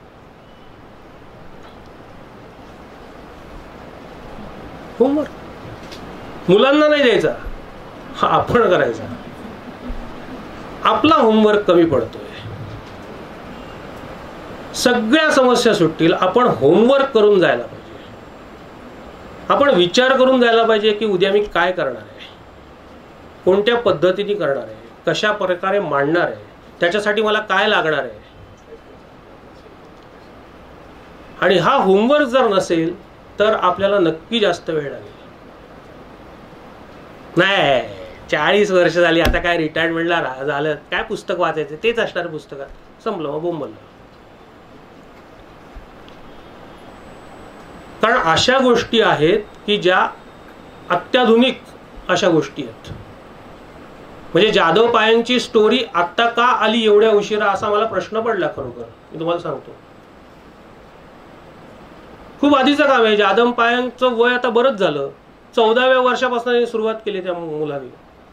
होमवर्क मुलांना नाही द्यायचा, हा आपण करायचा. आपला होमवर्क कमी पडतोय. सगळ्या समस्या सुटतील, आपण होमवर्क करून जायला पाहिजे. आपण विचार करून जायला पाहिजे की उद्या मी काय करणार आहे, कोणत्या पद्धतीने करणार आहे, कशा प्रकारे मांडणार आहे, त्याच्यासाठी मला काय लागणार आहे. आणि हा होमवर्क जर नसेल तर आपल्याला नक्की जास्त वेळ लागेल. नाही, 40 वर्ष झाली, आता काय रिटायरमेंटला झालं, काय पुस्तक वाचायचं, तेच असणार पुस्तकात, संपलं, मग बोंबलं. कारण अशा गोष्टी आहेत की ज्या अत्याधुनिक अशा गोष्टी आहेत. म्हणजे जाधव पायंगची स्टोरी आत्ता का आली एवढ्या उशिरा, असा मला प्रश्न पडला खरोखर. मी तुम्हाला सांगतो, खूप आधीचं काम आहे. जाधव पायंगचं वय आता बरंच झालं, 14व्या वर्षापासून सुरुवात केली त्या मुलाने.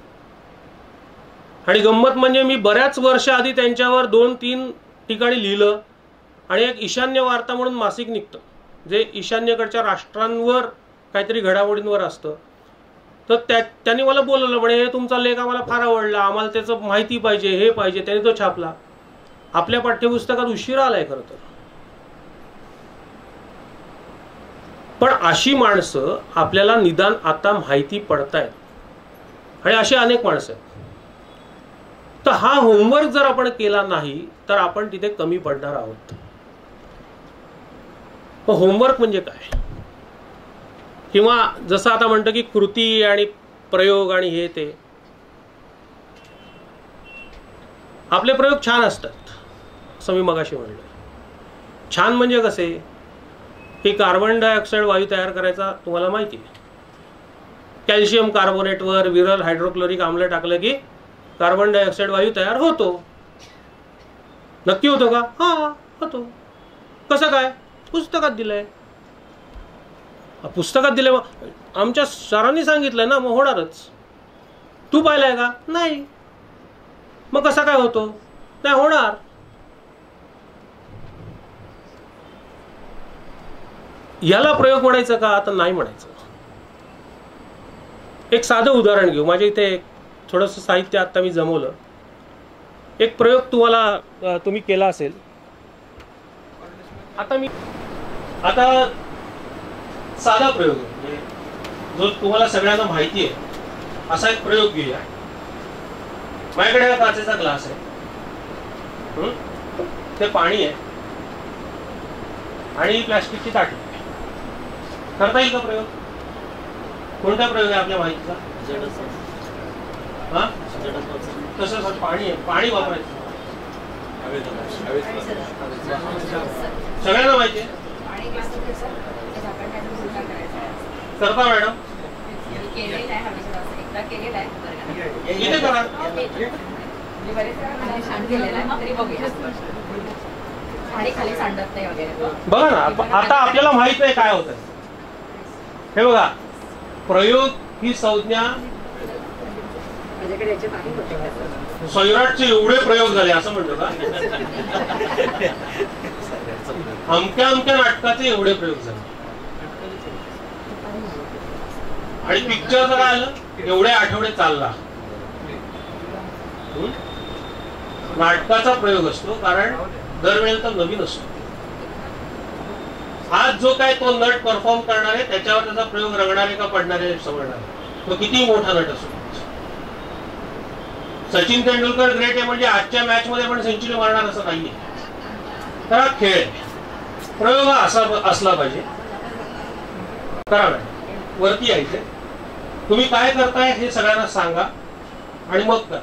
आणि गंमत म्हणजे मी बऱ्याच वर्ष आधी त्यांच्यावर 2-3 ठिकाणी लिहिलं. आणि एक ईशान्य वार्ता म्हणून मासिक निघतं, जे ईशान्येकडच्या राष्ट्रांवर काहीतरी घडामोडींवर असतं. तर त्यांनी मला बोलवलं, म्हणे हे तुमचा लेख आम्हाला फार आवडला, आम्हाला त्याचं माहिती पाहिजे, हे पाहिजे. त्याने तो छापला. आपल्या पाठ्यपुस्तकात उशिरा आलाय खरं तर. पण अशी माणसं आपल्याला निदान आता माहिती पडतायत, आणि अशी अनेक माणसं आहेत. तर हा होमवर्क जर आपण केला नाही तर आपण तिथे कमी पडणार आहोत. होमवर्क म्हणजे काय, किंवा जसं आता म्हणतो की कृती आणि प्रयोग आणि हे ते, आपले प्रयोग छान असतात असं मी मगाशी म्हणलं. छान म्हणजे कसे, की कार्बन डायऑक्साईड वायू तयार करायचा तुम्हाला माहिती आहे. कॅल्शियम कार्बोनेटवर विरल हायड्रोक्लोरिक आम्ल टाकलं की कार्बन डायऑक्साईड वायू तयार होतो. नक्की होतो का? हा, होतो. कसं काय? पुस्तकात दिलंय. पुस्तकात दिलंय, आमच्या सरांनी सांगितलंय ना, मग होणारच. तू पाहिलंय का? नाही. मग कसा काय होतो? नाही होणार. याला प्रयोग म्हणायचं का? आता नाही म्हणायचं. एक साधं उदाहरण घेऊ. माझ्या इथे थोडंसं साहित्य आता मी जमवलं. एक प्रयोग तुम्ही केला असेल. आता साधा प्रयोग आहे, जो तुम्हाला सगळ्यांना माहिती आहे असा एक प्रयोग घेऊया. माझ्याकडे हा काचेचा ग्लास आहे, ते पाणी आहे आणि प्लास्टिकची ताटली. करता येईल का प्रयोग? कोणता प्रयोग आहे आपल्या माहितीचा? हा, तसं पाणी आहे, पाणी वापरायचं. सगळ्यांना माहिती आहे. करता मॅडम? इथे करा. बघा ना, आता आपल्याला माहित आहे काय होत. हे बघा, प्रयोग ही संज्ञा, सैराटचे एवढे प्रयोग झाले असं म्हणतो का? अमक्या अमक्या नाटकाचे एवढे प्रयोग झाले. आणि पिक्चर जर आलं एवढे आठवडे चालला. नाटकाचा प्रयोग असतो, कारण दरवेळेला तर नवीन असतो. आज जो काय तो नट परफॉर्म करणार आहे त्याच्यावर त्याचा प्रयोग रंगणारे का पडणारे समजणार. तो किती मोठा नट असतो. सचिन तेंडुलकर ग्रेट आहे म्हणजे आजच्या मॅच मध्ये पण सेंचुरी मारणार असं नाहीये. तर हा खेळ, प्रयोग हा असा असला पाहिजे. करा मॅडम, वरती यायचे. तुम्ही काय करताय हे सगळ्यांना सांगा आणि मग करा.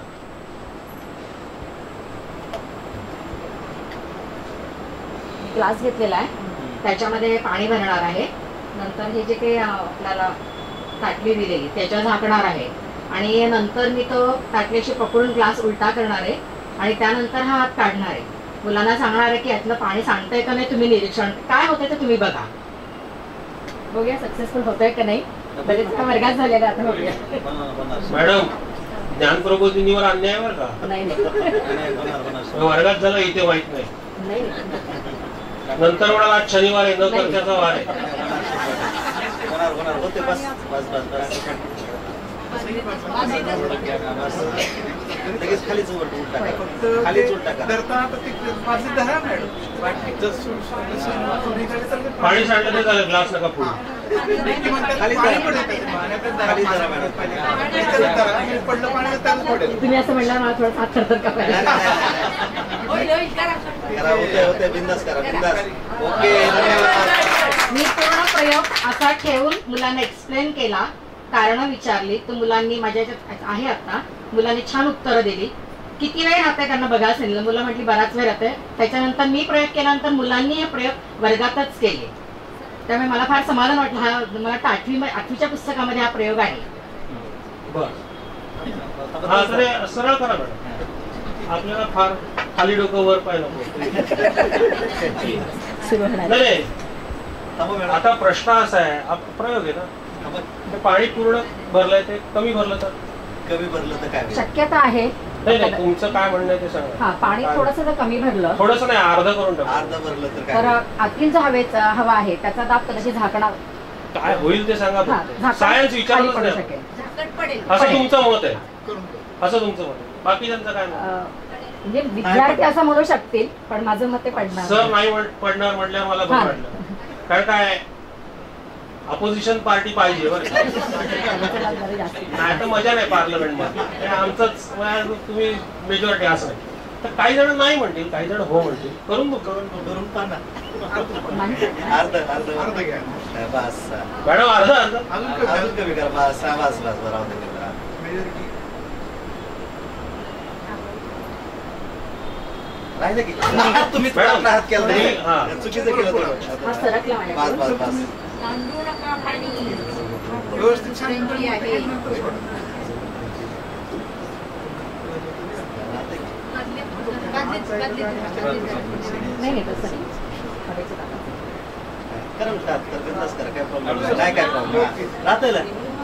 ग्लास घेतलेला आहे, त्याच्यामध्ये पाणी भरणार आहे. नंतर हे जे काही आपल्याला ताटली दिलेली त्याच्या झाकणार आहे. आणि नंतर मी तो ताटलीशी पकडून ग्लास उलटा करणार आहे आणि त्यानंतर हा हात काढणार आहे. मुलांना सांगणार आहे की यातलं पाणी सांगता येतं नाही, तुम्ही निरीक्षण काय होतंय ते तुम्ही बघा. बघूया सक्सेसफुल होतोय का नाही. वर्गात झालेला आता बघूया. मॅडम, ज्ञान प्रबोधिनीवर अन्याय वर का? नाही, वर्गात झालं इथे माहित नाही. नंतर म्हणाला आज शनिवार आहे, न करत्याचा वार आहे. पाणी सांडलं ते झालं, ग्लास नका फुल. तुम्ही असं म्हणलं मला थोडं हात थरथर कापायला. मी पूर्ण प्रयोग असा ठेवून मुलांना एक्सप्लेन केला कारणं विचारली तर मुलांनी माझ्या याच्यात आहे आता मुलांनी छान उत्तरं दिली. किती वेळ राहते त्यांना बघायला सांगितलं. मुलं म्हटली बराच वेळ राहते. त्याच्यानंतर मी प्रयोग केल्यानंतर मुलांनी हे प्रयोग वर्गातच केले. त्यामुळे मला फार समाधान वाटलं. हा मला वाटतं 8वीच्या पुस्तकामध्ये हा प्रयोग आहे. सरळ करा मॅडम, आपल्याला फार खाली डोकं वर पाहिलं. नाही आता प्रश्न असा आहे, प्रयोग आहे ना, ते पाणी पूर्ण भरलंय ते कमी भरलं तर काय शक्यता आहे. नाही तुमचं काय म्हणणं आहे ते सांगा. पाणी थोडंसं जर कमी भरलं, थोडंसं नाही अर्ध करून टाका. अर्ध भरलं तर आतील जो हवा आहे त्याचा दाब कदाचित झाकणार काय होईल ते सांगा. सायन्स विचारलंच नाही असं तुमचं मत आहे. असं तुमचं मत आहे. बाकीच्यांचं काय मत? म्हणजे विद्यार्थी असं म्हणू शकतील पण माझं मत ते पडणार. सर नाही पडणार म्हटल्यावर मला बरं वाटलं. कारण काय अपोजिशन पार्टी पाहिजे बरं. नाही तर मजा नाही पार्लमेंट मध्ये. आमचंच तुम्ही मेजॉरिटी असं नाही. तर काही जण नाही म्हणतील, काही जण हो म्हणतील. करून पाना अर्ध घ्या बस मॅडम. अर्ध अजून कमी करा बस बस बस बरोबर. राहिलं की तुम्ही हात केला चुकीचं केलं बस बस बस व्यवस्थित आहे. नाही तसं काय प्रॉब्लेम काय राहतोय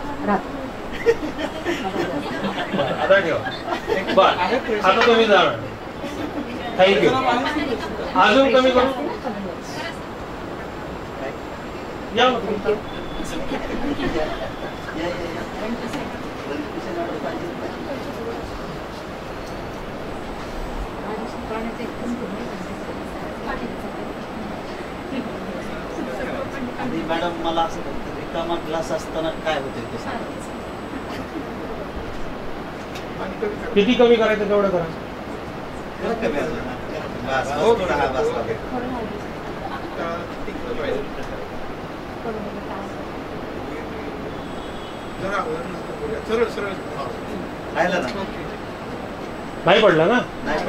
आता ठेवा. बर आता तुम्ही जा. थँक्यू. अजून कमी करू या. मॅडम मला असं रिकामा ग्लास असताना काय होते ते किती कमी करायचं तेवढं करा. नाही पडला ना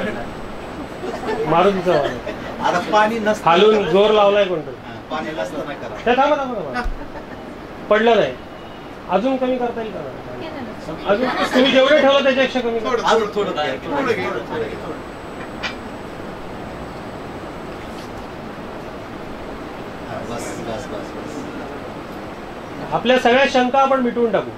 मारून आता पाणी खालून जोर लावलाय कोणतं पाणी नसताना करा. थांबा पडलं नाही. अजून कमी करता येईल का? अजून तुम्ही जेवढे ठेवलं त्याच्यापेक्षा कमी आपल्या सगळ्या शंका आपण मिटवून टाकू.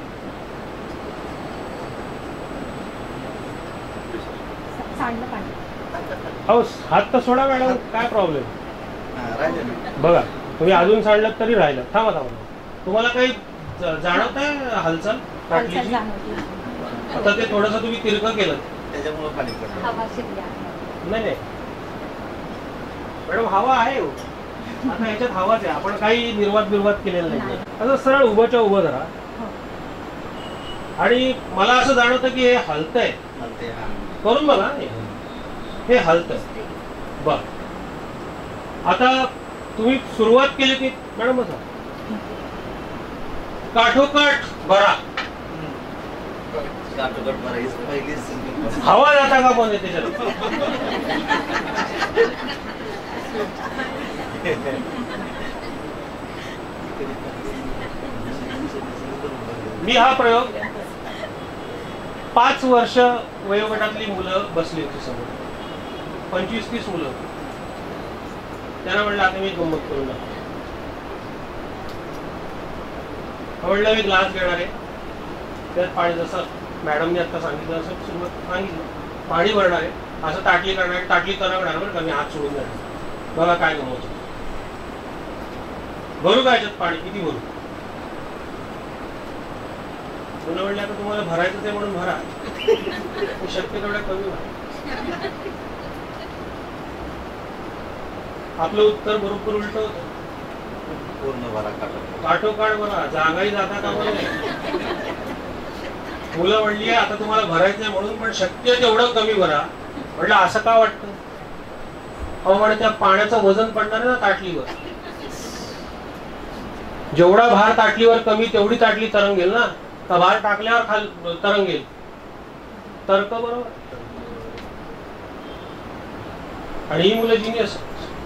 अहो हात तर सोडा मॅडम. काय प्रॉब्लेम बघा. तुम्ही अजून सांडलं तरी राहिलं. थांबा थांबा. तुम्हाला काही जाणवत आहे हालचाल काटलीची? आता ते थोडंसं तुम्ही तिरकं केलं त्याच्यामुळे पाणी पडलं. नाही मॅडम हवा आहे. आता ह्याच्यात हवाच आहे. आपण काही निर्वात केलेला नाही. असं सरळ उभंच्या उभं धरा आणि मला असं जाणवतं की हे हलतंय. करून बघा. हे हलतंय. बर आता तुम्ही सुरुवात केली की मॅडम बसा काठोकाठ भरा. हवा जाता का पण त्याच्यात? मी हा प्रयोग 5 वर्ष वयोगटातली मुलं बसली होती समोर. 25-30 मुलं. त्यांना म्हणलं आता मी गंमत करू नका. म्हणलं मी ग्लास घेणार आहे त्यात पाणी जसं मॅडमने आता सांगितलं असं सुरुवात सांगितलं. पाणी भरणार आहे असं ताटली करणार आहे. ताटली करणार बरं का मी हात सोडून जाणार. बघा काय गमवतो. भरू का याच्यात पाणी? किती भरू? मुलं म्हणले आता तुम्हाला भरायचं आहे म्हणून भरा. शक्य तेवढ्या कमी भरा. आपलं उत्तर बरोबर उलट होतं. पूर्ण भरा काठोकाठ भरा. जागाही जाता का मुलं म्हणली आता तुम्हाला भरायचंय म्हणून पण शक्य तेवढं कमी भरा. म्हटलं असं का वाटतं? अहो म्हणे त्या पाण्याचं वजन पडणार आहे ना ताटलीवर. जेवढा भार ताटलीवर कमी तेवढी ताटली तरंगेल ना, का भार टाकल्यावर खाली तरंगेल? तर्क बरोबर. आणि ही मुलं जिनियस.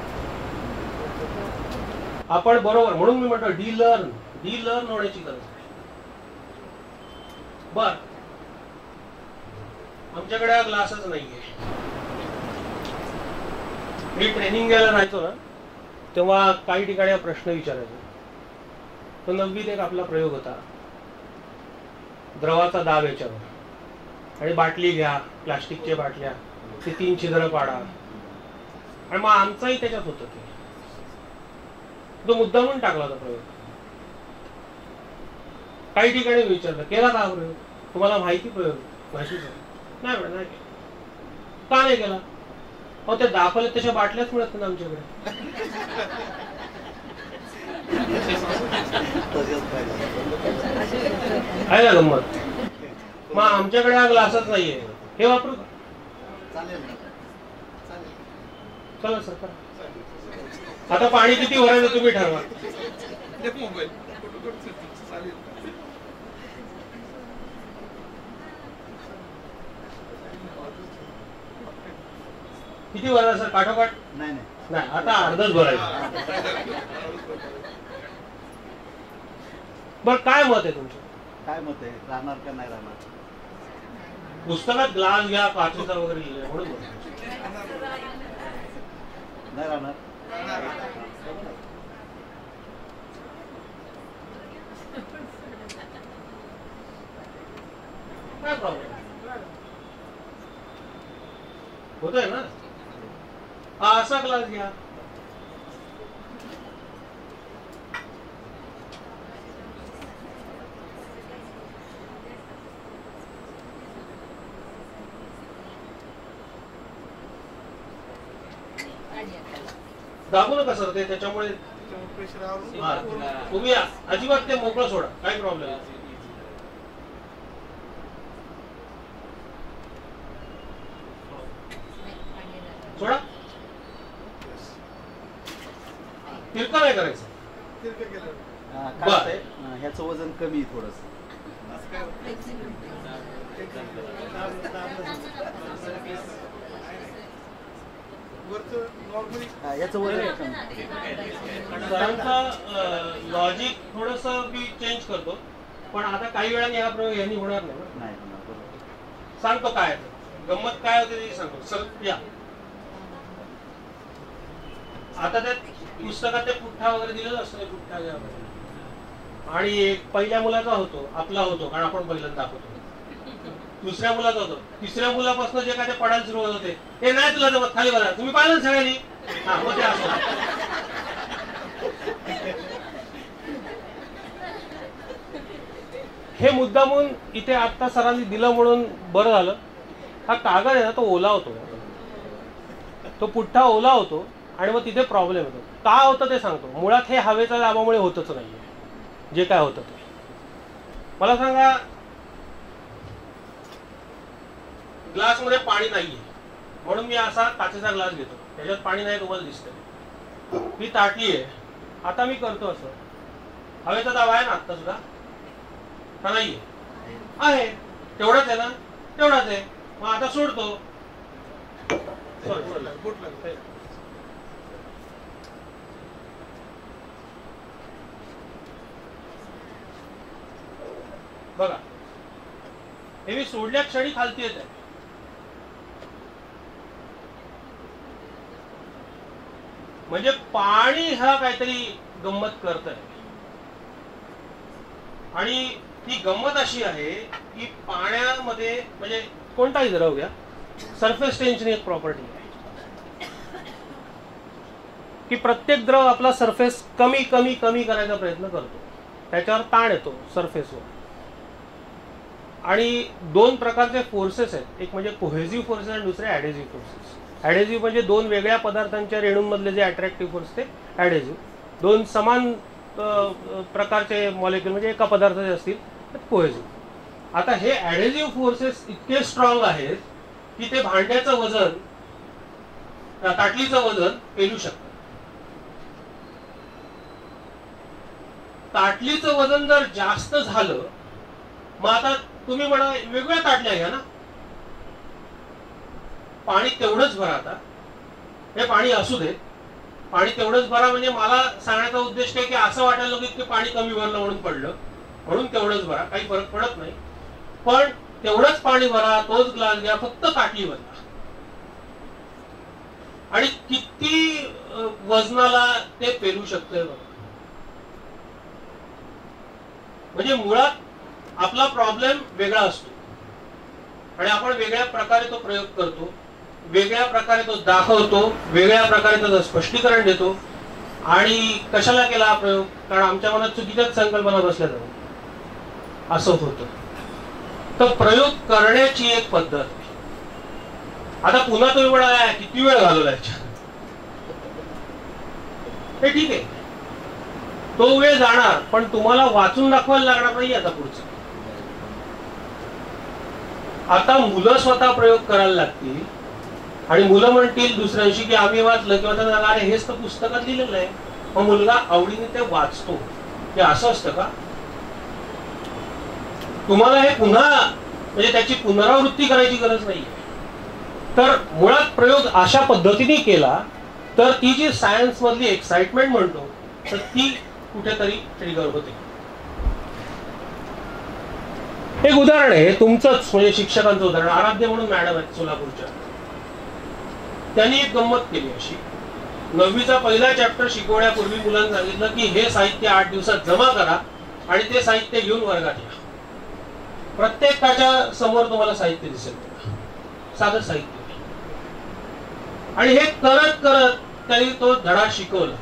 आपण बरोबर, म्हणून मी म्हणतो डी लर्न होण्याची गरज आहे. बर, आमच्याकडे हा ग्लासच नाहीये. मी ट्रेनिंग घ्यायला राहायचो ना, तेव्हा काही ठिकाणी प्रश्न विचारायचो. तो 9वीत एक आपला प्रयोग होता, द्रवाचा दाब याच्यावर, आणि बाटली घ्या, प्लास्टिकच्या बाटल्या, ते 3 छिद्र पाडा, आणि मग आमचाही त्याच्यात होतं. ते तो मुद्दामून टाकला होता प्रयोग. काही ठिकाणी विचारलं, केला का प्रयोग? तुम्हाला माहिती प्रयोग? माहितीच नाही म्हणा. नाही का नाही केला? अहो, त्या दाखवल्या तशा बाटल्याच मिळत ना आमच्याकडे. आहे ना गंमत? मग आमच्याकडे हा ग्लासच नाहीये, हे वापरू का? चला सर, आता पाणी किती भरायचं तुम्ही ठरवा. किती भरायचं सर? काठोकाठ? नाही, आता अर्धच भरायचं. बर, काय मत आहे तुमचं? काय मत आहे, राहणार का नाही राहणार? पुस्तकात ग्लास घ्या, काचेचा वगैरे लिहिलंय म्हणून नाही राहणार. काय प्रॉब्लेम होतोय ना? हा असा ग्लास घ्या. दाबू नका सर, ते त्याच्यामुळे तुम्ही अजिबात ते मोकळं सोडा, काही प्रॉब्लेम नाही. सोडा, तिरका नाही करायचं. ह्याचं वजन कमी थोडस. याचं वजन सरांचं लॉजिक थोडस मी चेंज करतो, पण आता काही वेळाने हा प्रयोग यांनी होणार नाही. सांगतो काय गंमत काय होते ते सांगतो. सर या, आता त्या पुस्तकात ते पुठ्ठा वगैरे दिलेला असतो. पुठ्ठा घ्या, आणि एक पहिल्या मुलाचा होतो, आपला होतो, कारण आपण पहिल्यांदा दाखवतो. दुसऱ्या मुलाचा होतो, तिसऱ्या मुलापासून जे काय ते पडायला सुरुवात होते, हे नाही तुला जमत, खाली बघा. तुम्ही पाहिलं सगळ्यांनी? हा, मग ते असं. हे मुद्दामून इथे आता सरांनी दिलं म्हणून बरं झालं. हा कागद आहे ना, तो ओला होतो, तो पुठ्ठा ओला होतो, आणि मग तिथे प्रॉब्लेम होतो. का होतं ते सांगतो. मुळात हे हवेच्या दाबामुळे होतच नाहीये, जे काय होतं ते. मला सांगा, ग्लास मध्ये पाणी नाहीये, म्हणून मी असा काचेचा ग्लास घेतो, त्याच्यात पाणी नाही, तुम्हाला दिसतंय. ही ताटली आहे, आता मी करतो असं. हवेचा दाब आहे ना आता सुद्धा? का नाहीये? आहे. तेवढाच आहे ना? तेवढाच आहे. मग आता सोडतो. बघा, हे मी सोडल्या क्षणी खालती येत आहे. म्हणजे पाणी हा काहीतरी गंमत करत आहे. आणि ती गंमत अशी आहे की पाण्यामध्ये, म्हणजे कोणताही द्रव घ्या, सरफेस टेन्शन एक प्रॉपर्टी आहे की प्रत्येक द्रव आपला सरफेस कमी कमी कमी करायचा प्रयत्न करतो, त्याच्यावर ताण येतो सरफेसवर. आणि दोन प्रकारचे फोर्सेस आहेत, एक म्हणजे कोहेसिव्ह फोर्सेस आणि दुसरे ॲडेसिव्ह फोर्सेस. ॲडेसिव्ह म्हणजे दोन वेगळ्या पदार्थांच्या रेणूंमधले जे अट्रॅक्टिव्ह फोर्स ते ॲडेसिव्ह. दोन समान प्रकारचे मॉलिक्युल म्हणजे एका पदार्थाचे असतील तर कोहेसिव्ह. आता हे ॲडेसिव्ह फोर्सेस इतके स्ट्रॉंग आहेत की ते भांड्याचं वजन, ताटलीचं वजन पेलू शकतात. ताटलीचं वजन जर जास्त झालं, मग आता तुम्ही म्हणा वेगवेगळ्या ताटल्या घ्या ना, पाणी तेवढंच भरा. आता हे पाणी असू दे, पाणी तेवढंच भरा. म्हणजे मला सांगण्याचा उद्देश काय की असं वाटायला लागेल की पाणी कमी भरलं म्हणून पडलं, म्हणून तेवढंच भरा, काही फरक पडत नाही. पण तेवढंच पाणी भरा, तोच ग्लास घ्या, फक्त ताटली बदला. आणि किती वजनाला ते पेरू शकतंय बघा. म्हणजे मुळात आपला प्रॉब्लेम वेगळा असतो आणि आपण वेगळ्या प्रकारे तो प्रयोग करतो, वेगळ्या प्रकारे तो दाखवतो, वेगळ्या प्रकारे त्याचं स्पष्टीकरण देतो. आणि कशाला केला हा प्रयोग? कारण आमच्या मनात चुकीच्याच संकल्पना बसल्या जाऊ असं होतं. तर प्रयोग करण्याची एक पद्धत आहे. आता पुन्हा तुम्ही म्हणाला किती वेळ घालवला याच्यात, हे ठीक आहे, तो वेळ जाणार, पण तुम्हाला वाचून दाखवायला लागणार नाही. आता पुढचं आता मुलं स्वतः प्रयोग करायला लागतील आणि मुलं म्हणतील दुसऱ्यांशी की आम्ही वाचलं, किंवा त्यांना अरे हेच तर पुस्तकात लिहिलेलं आहे. मग मुलगा आवडीने ते वाचतो. हे असं असतं का? तुम्हाला हे पुन्हा म्हणजे त्याची पुनरावृत्ती करायची गरज नाही. तर मुळात प्रयोग अशा पद्धतीने केला तर ती जी सायन्स मधली एक्साइटमेंट म्हणतो तर ती कुठेतरी ट्रिगर होते. एक उदाहरण आहे तुमचंच, म्हणजे शिक्षकांचं उदाहरण. आराध्य म्हणून मॅडम आहेत सोलापूरच्या, त्यांनी एक गंमत केली अशी. 9वीचा पहिला चॅप्टर शिकवण्यापूर्वी मुलांना सांगितलं की हे साहित्य 8 दिवसात जमा करा आणि ते साहित्य घेऊन वर्गात या. प्रत्येकाच्या समोर तुम्हाला साहित्य दिसेल, साधं साहित्य. आणि हे करत करत त्यांनी तो धडा शिकवला.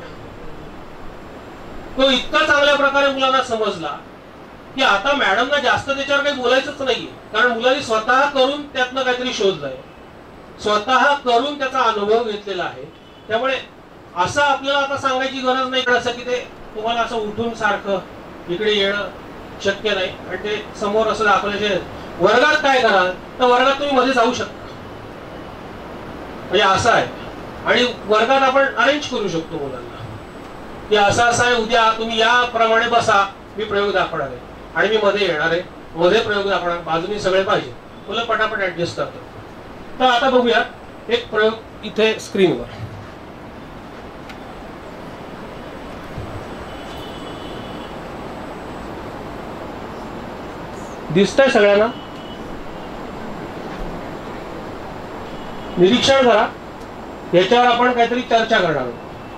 तो इतका चांगल्या प्रकारे मुलांना समजला की आता मॅडमना जास्त त्याच्यावर काही बोलायचंच नाहीये, कारण मुलांनी स्वतः करून त्यातनं काहीतरी शोधलंय, स्वतः करून त्याचा अनुभव घेतलेला आहे. त्यामुळे असं आपल्याला आता सांगायची गरज नाही असं की ते तुम्हाला असं उठून सारखं इकडे येणं शक्य नाही. आणि ते समोर असं दाखवल्याचे वर्गात काय कराल तर वर्गात तुम्ही मध्ये जाऊ शकता, म्हणजे असं आहे. आणि वर्गात आपण अरेंज करू शकतो मुलांना की असं असं आहे, उद्या तुम्ही याप्रमाणे बसा, मी प्रयोग दाखवणार आहे आणि मी मध्ये येणार आहे, मध्ये प्रयोग दाखवणार, बाजूनी सगळे पाहिजे. मुलं पटापट ऍडजस्ट करतात. तर आता बघूया एक प्रयोग इथे स्क्रीनवर. दिसतंय सगळ्यांना? निरीक्षण करा. याच्यावर आपण काहीतरी चर्चा करणार आहोत.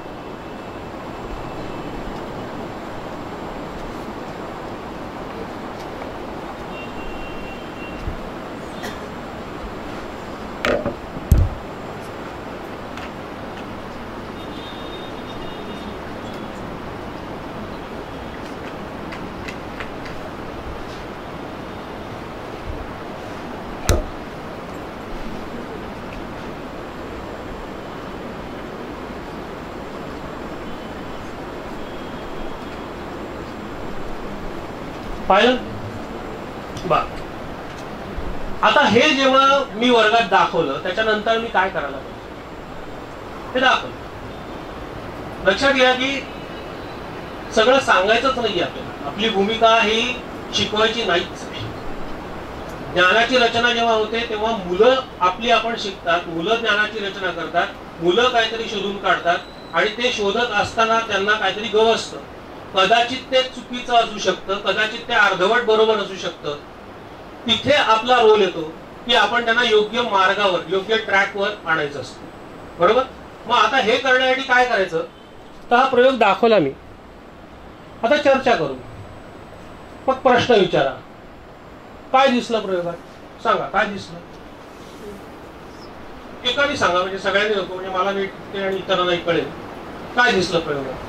पाहिलं बा. आता हे जेव्हा मी वर्गात दाखवलं त्याच्यानंतर मी काय करायला पाहिजे ते दाखवलं. लक्षात घ्या की सगळं सांगायचंच नाही आपल्याला. आपली भूमिका ही शिकवायची नाहीच. ज्ञानाची रचना जेव्हा होते तेव्हा मुलं आपली आपण शिकतात, मुलं ज्ञानाची रचना करतात, मुलं काहीतरी शोधून काढतात आणि ते शोधत असताना त्यांना काहीतरी गवसतं. कदाचित ते चुकीचं असू शकतं, कदाचित ते अर्धवट बरोबर असू शकतं. तिथे आपला रोल येतो की आपण त्यांना योग्य मार्गावर, योग्य ट्रॅकवर आणायचं असतं. बरोबर? मग आता हे करण्यासाठी काय करायचं तर हा प्रयोग दाखवला मी. आता चर्चा करू. मग प्रश्न विचारा. काय दिसलं प्रयोगात? सांगा काय दिसलं. एकाने सांगा, म्हणजे सगळ्यांनी नको, म्हणजे मला नीट आणि इतरांनाही कळेल. काय दिसलं प्रयोगात?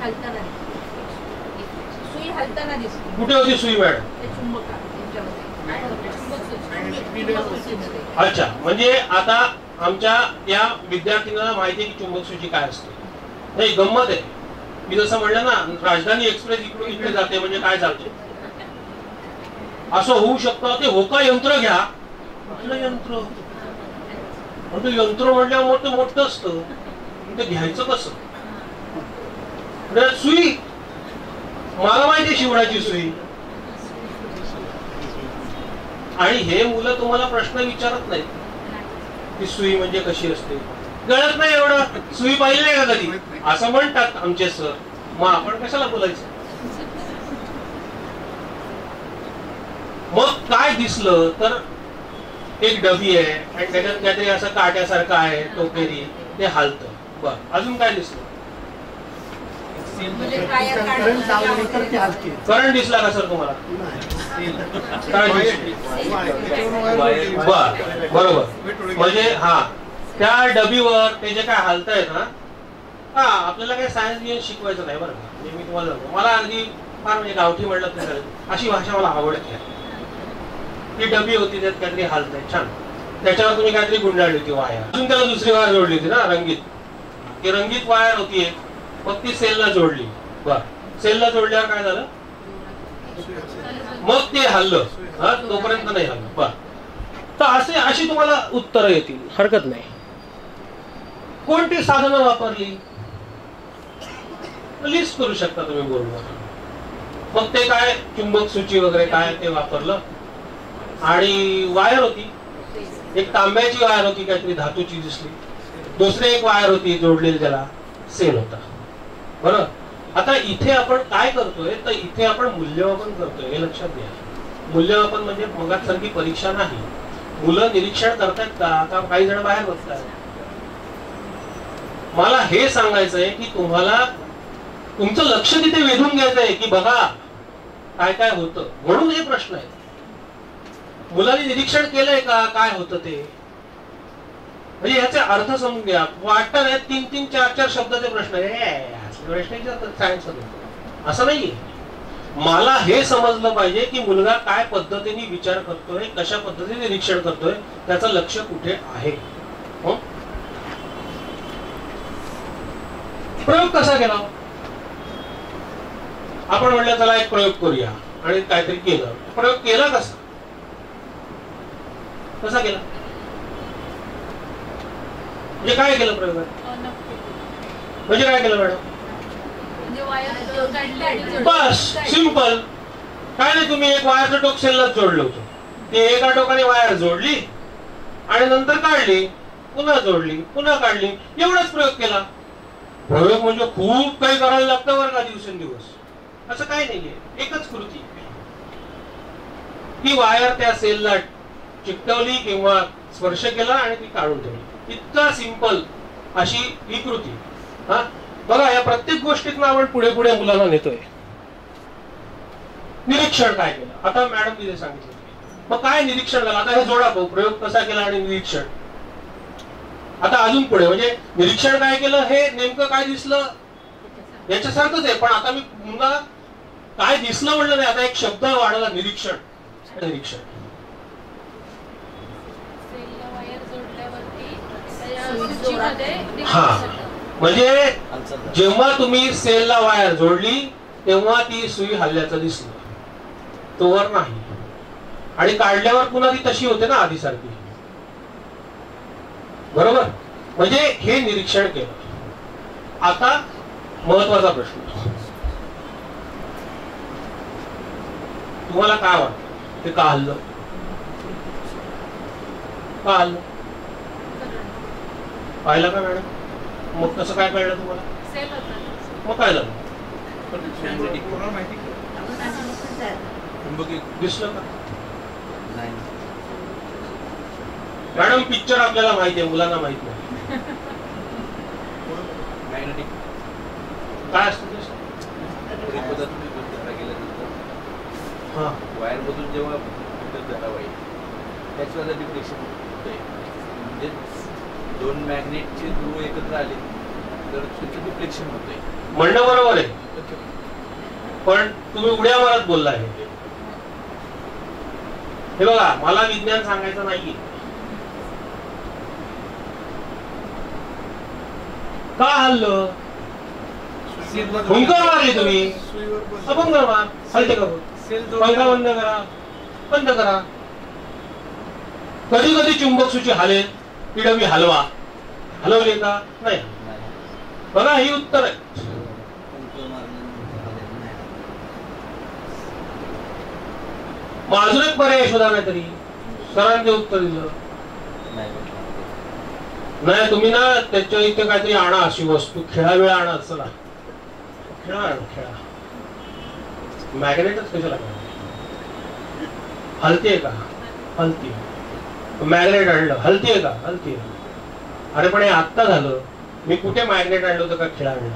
कुठे होती सुई मॅडम? अच्छा, म्हणजे आता आमच्या या विद्यार्थ्यांना माहिती आहे की चुंबक सूची काय असते. नाही, गंमत आहे. मी जसं म्हणलं ना, राजधानी एक्सप्रेस इकडून इकडे जाते म्हणजे काय चालते असं होऊ शकतं. ते होका यंत्र घ्या. कुठलं यंत्र? यंत्र म्हटल्यावर मोठं मोठं असतं, ते घ्यायचं कसं? सुई मला माहिती शिवणाची सुई. आणि हे मुलं तुम्हाला प्रश्न विचारत नाहीत की सुई म्हणजे कशी असते. कळत नाही एवढं, सुई पाहिली नाही का कधी असं म्हणतात आमचे सर. मग आपण कशाला बोलायचं. मग काय दिसलं तर एक डबी आहे आणि त्याच्यात काहीतरी असं काट्यासारखं आहे टोकेरी, ते हालतं. बर, अजून काय दिसलं. करंट दिसला का सर तुम्हाला. बर, बरोबर. म्हणजे हा त्या डबीवर ते जे काय हालतायत ना, हा आपल्याला काही सायन्स बियन्स शिकवायचं नाही बरं का. मी तुम्हाला सांगतो, मला अगदी फार म्हणजे गावठी म्हणलं तर अशी भाषा मला आवडते. ती डबी होती, त्यात काहीतरी हालतंय छान, त्याच्यावर तुम्ही काहीतरी गुंडाळली होती वायर. अजून त्याला दुसरी वायर जोडली होती ना रंगीत. ती रंगीत वायर होती एक, मग ती सेलला जोडली. बर, सेलला जोडल्यावर काय झालं, मग ते हल्लं. तोपर्यंत नाही हल्लं. बर, तर अशी तुम्हाला उत्तरं येतील, हरकत नाही. कोणती साधनं वापरली लिस्ट करू शकता तुम्ही बोर्डवर. मग ते काय चुंबक सूची वगैरे काय ते वापरलं. आणि वायर होती, एक तांब्याची वायर होती, काहीतरी धातूची दिसली. दुसरी एक वायर होती जोडलेली, त्याला सेल होता. बरोबर. आता इथे आपण काय करतोय, तर इथे आपण मूल्यमापन करतोय, हे लक्षात घ्या. मूल्यमापन म्हणजे मगासारखी परीक्षा नाही. मुलं निरीक्षण करतायत का, आता काही जण बाहेर बसतात. मला हे सांगायचंय की तुम्हाला तुमचं लक्ष तिथे वेधून घ्यायचंय की बघा काय काय होतं. म्हणून हे प्रश्न आहेत. मुलांनी निरीक्षण केलंय का काय होतं ते, म्हणजे याचे अर्थ समजून घ्या. वाटतं नाही 3-3, 4-4 शब्दाचे प्रश्न सायन्स असं नाहीये. मला हे समजलं पाहिजे की मुलगा काय पद्धतीने विचार करतोय, कशा पद्धतीने निरीक्षण करतोय, त्याचं लक्ष कुठे आहे. प्रयोग कसा केला. आपण म्हणलं चला एक प्रयोग करूया आणि काहीतरी केलं. प्रयोग केला कसा, कसा केला म्हणजे काय केलं प्रयोगात, म्हणजे काय केलं मॅडम. बस सिंपल. काय नाही, तुम्ही एक वायरचं टोक सेललाच जोडलं होतं. ती एका टोकाने वायर जोडली आणि नंतर काढली, पुन्हा जोडली, पुन्हा काढली, एवढाच प्रयोग केला. प्रयोग म्हणजे खूप काही करायला लागतं बरं का दिवसेंदिवस. असं काही नाहीये, एकच कृती. ती वायर त्या सेलला चिकटवली किंवा स्पर्श केला आणि ती काढून ठेवली. इतका सिंपल अशी ही कृती. हा बघा, या प्रत्येक गोष्टीतनं आपण पुढे पुढे मुलांना नेतोय. निरीक्षण काय केलं, आता मॅडम तिथे सांगितलं. मग काय निरीक्षण झालं, आता हे जोडा भाऊ, प्रयोग कसा केला आणि निरीक्षण. आता अजून पुढे म्हणजे निरीक्षण काय केलं, हे नेमकं काय दिसलं याच्यासारखंच आहे. पण आता मी पुन्हा काय दिसलं म्हणलं नाही, आता एक शब्द वाढला, निरीक्षण. निरीक्षण हा म्हणजे जेव्हा तुम्ही सेलला वायर जोडली तेव्हा ती सुई हल्ल्याचं दिसलं, तोवर नाही. आणि काढल्यावर पुन्हा ती तशी होते ना आधी सारखी. बरोबर. म्हणजे हे निरीक्षण केलं. आता महत्वाचा प्रश्न, तुम्हाला काय वाटतं ते का हल्लं, का हल्लं पाहिलं का मॅडम. मग कसं काय कळलं तुम्हाला, मग काय झालं दिसलं का. मॅडम पिक्चर आपल्याला माहिती आहे, मुलांना माहित नाही. काय असतं वायर मधून जेव्हा त्याच्यावर डिफ्लेक्शन होतंय. म्हणजे दोन मॅग्नेटचे ध्रुव एकत्र आले तर त्याचं डिफ्लेक्शन होतंय. म्हणणं बरोबर आहे, पण तुम्ही उड्या मारत बोलला आहे. हे बघा, मला विज्ञान सांगायचं नाहीये. का हल्लं, भुंकर मारली तुम्ही, अभंग मार हलते का. पंखा बंद करा, बंद करा. कधी कधी चुंबक सूची हलेल, ती डबी हलवा, हलवली का नाही. बघा ही उत्तर आहे. मग अजून एक पर्याय शोधा नाही तरी. सरांनी उत्तर दिलं नाही, तुम्ही ना त्याच्या इथे काहीतरी आणा अशी वस्तू, खेळा वेळा आणा. चला खेळा खेळा. मॅग्नेटच कशाला हलतीये का? हलती. मॅग्नेट आणलं, हलतीये का? हलतीये. अरे पण हे आत्ता झालं, मी कुठे मॅग्नेट आणलं होतं का खेळा आणलं?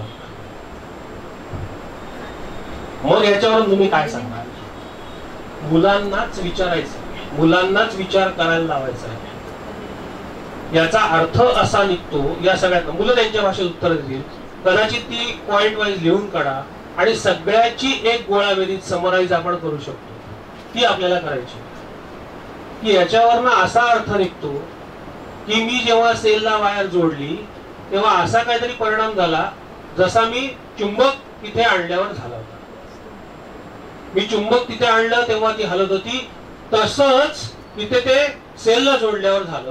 मग याच्यावरून तुम्ही काय सांगाल? मुलांनाच विचारायचं, मुलांनाच विचार करायला लावायचा आहे. याचा अर्थ असा निघतो, या सगळ्यांना मुलं त्यांच्या भाषेत उत्तर देतील, कदाचित ती पॉइंट वाईज लिहून काढा आणि सगळ्याची एक गोळाबेरीज समराईज आपण करू शकतो. ती आपल्याला करायची की याच्यावरनं असा अर्थ निघतो की मी जेव्हा सेलला वायर जोडली तेव्हा असा काहीतरी परिणाम झाला जसा मी चुंबक तिथे आणल्यावर झाला होता. मी चुंबक तिथे आणलं तेव्हा ती हलत होती, तसंच तिथे ते सेलला जोडल्यावर झालं.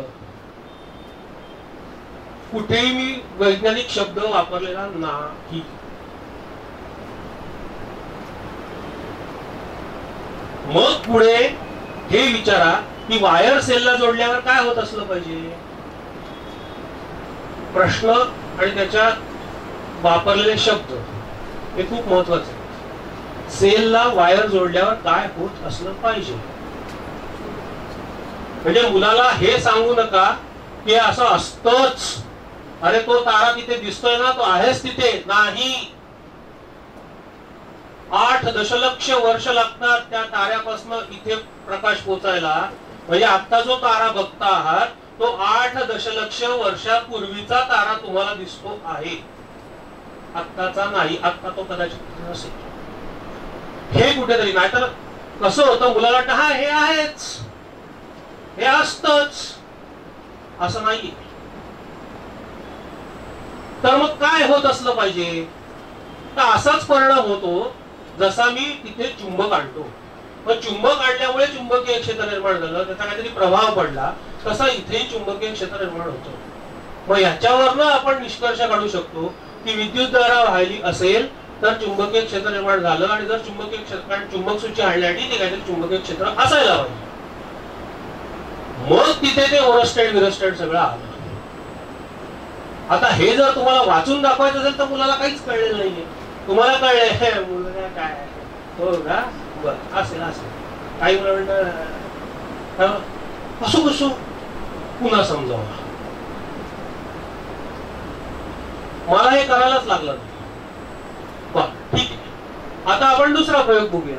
कुठेही मी वैज्ञानिक शब्द वापरलेला नाही. मग पुढे हे विचारा की वायर सेलला जोडल्यावर काय होत असलं पाहिजे. प्रश्न आणि त्याच्या वापरलेले शब्द हे खूप महत्वाचे आहे. सेलला वायर जोडल्यावर काय होत असलं पाहिजे. म्हणजे मुलाला हे सांगू नका की असं असतंच, अरे तो तारा तिथे दिसतोय ना, तो आहेच तिथे. नाही, 8 दशलक्ष वर्ष लागतात त्या ताऱ्यापासून इथे प्रकाश पोचायला. म्हणजे आता जो तारा बघता आहात तो 8 दशलक्ष वर्षापूर्वीचा तारा तुम्हाला दिसतो आहे, आत्ताचा नाही. आत्ता तो कदाचित नसेल, हे कुठेतरी. नाहीतर कसं होतं, मुलाला वाटतं हा हे आहेच, हे असतच, असं नाही. तर मग काय होत असलं पाहिजे, तर असाच परिणाम होतो जसा मी तिथे चुंबक आणतो. मग चुंबक आणल्यामुळे चुंबकीय क्षेत्र निर्माण झालं, त्याचा काहीतरी प्रभाव पडला, तसा इथेही चुंबकीय क्षेत्र निर्माण होतं. मग याच्यावरनं आपण निष्कर्ष काढू शकतो की विद्युतधारा वाहिली असेल तर चुंबकीय क्षेत्र निर्माण झालं, आणि जर चुंबकीय क्षेत्र चुंबक सूची आणण्यासाठी ते काहीतरी चुंबकीय क्षेत्र असायला पाहिजे. मग तिथे ते ओरस्टेड विरस्टेड सगळं आलं. आता हे जर तुम्हाला वाचून दाखवायचं असेल तर मुलाला काहीच कळलेलं नाहीये. तुम्हाला कळलंय मुलगा काय, हो का, बरं असेल असेल. काही मुलं असो कसो पुन्हा समजावा. मला हे करायलाच लागलं नाही. बरं ठीक आहे, आता आपण दुसरा प्रयोग बघूया.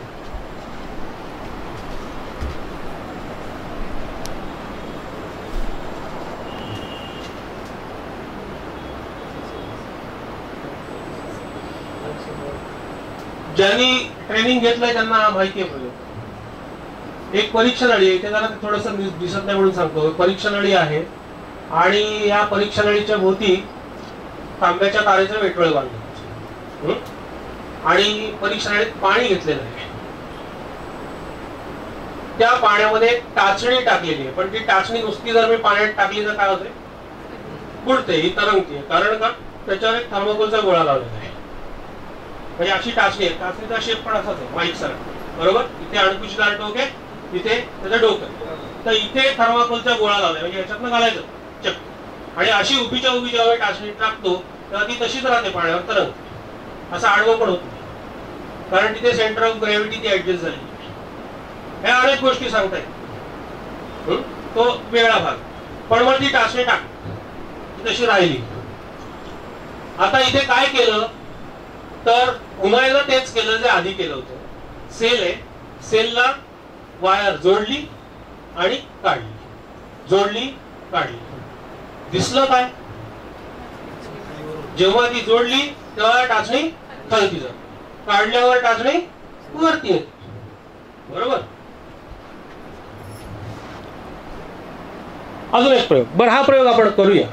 ज्यांनी ट्रेनिंग घेतलंय त्यांना माहिती आहे प्रयोग. एक परीक्षा नळी आहे, ते जरा थोडस दिसत नाही म्हणून सांगतो. परीक्षा नळी आहे आणि या परीक्षा नळीच्या भोवती तांब्याच्या तारेचं वेटवळ बांधलं आणि परीक्षा नळीत पाणी घेतलेलं आहे. त्या पाण्यामध्ये टाचणी टाकलेली आहे, पण ती टाचणी नुसती जर मी पाण्यात टाकली तर काय होते, बुडते, ही तरंगते. कारण का, त्याच्यावर एक थर्मोकोलचा गोळा लावलेला आहे. म्हणजे अशी टाचणी आहे, टाचणीचा शेप पण असाच आहे, माईक सारखा, बरोबर. इथे अणकुचीदार टोक आहे, इथे त्याचं डोकं आहे. तर इथे थर्माकोलचा गोळा लावलाय, म्हणजे याच्यातनं घालायचं चक्क. आणि अशी उभीच्या उभी जेव्हा टाचणी टाकतो तेव्हा ती तशीच राहते पाण्यावर तरंग, असं आडवं पण होत नाही, कारण तिथे सेंटर ऑफ ग्रॅव्हिटी ती ऍडजस्ट झाली. ह्या अनेक गोष्टी सांगतायत, तो वेगळा भाग. पण मग ती टाचणी टाक तशी राहिली. आता इथे काय केलं तर उन्हाळ्याला तेच केलं जे आधी केलं होतं. सेल आहे, सेलला वायर जोडली आणि काढली, जोडली काढली. दिसलं काय, जेव्हा ती जोडली तेव्हा टाचणी खालती जात, काढल्यावर टाचणी वरती येते, बरोबर. अजून एक प्रयोग. बरं, हा प्रयोग आपण करूया.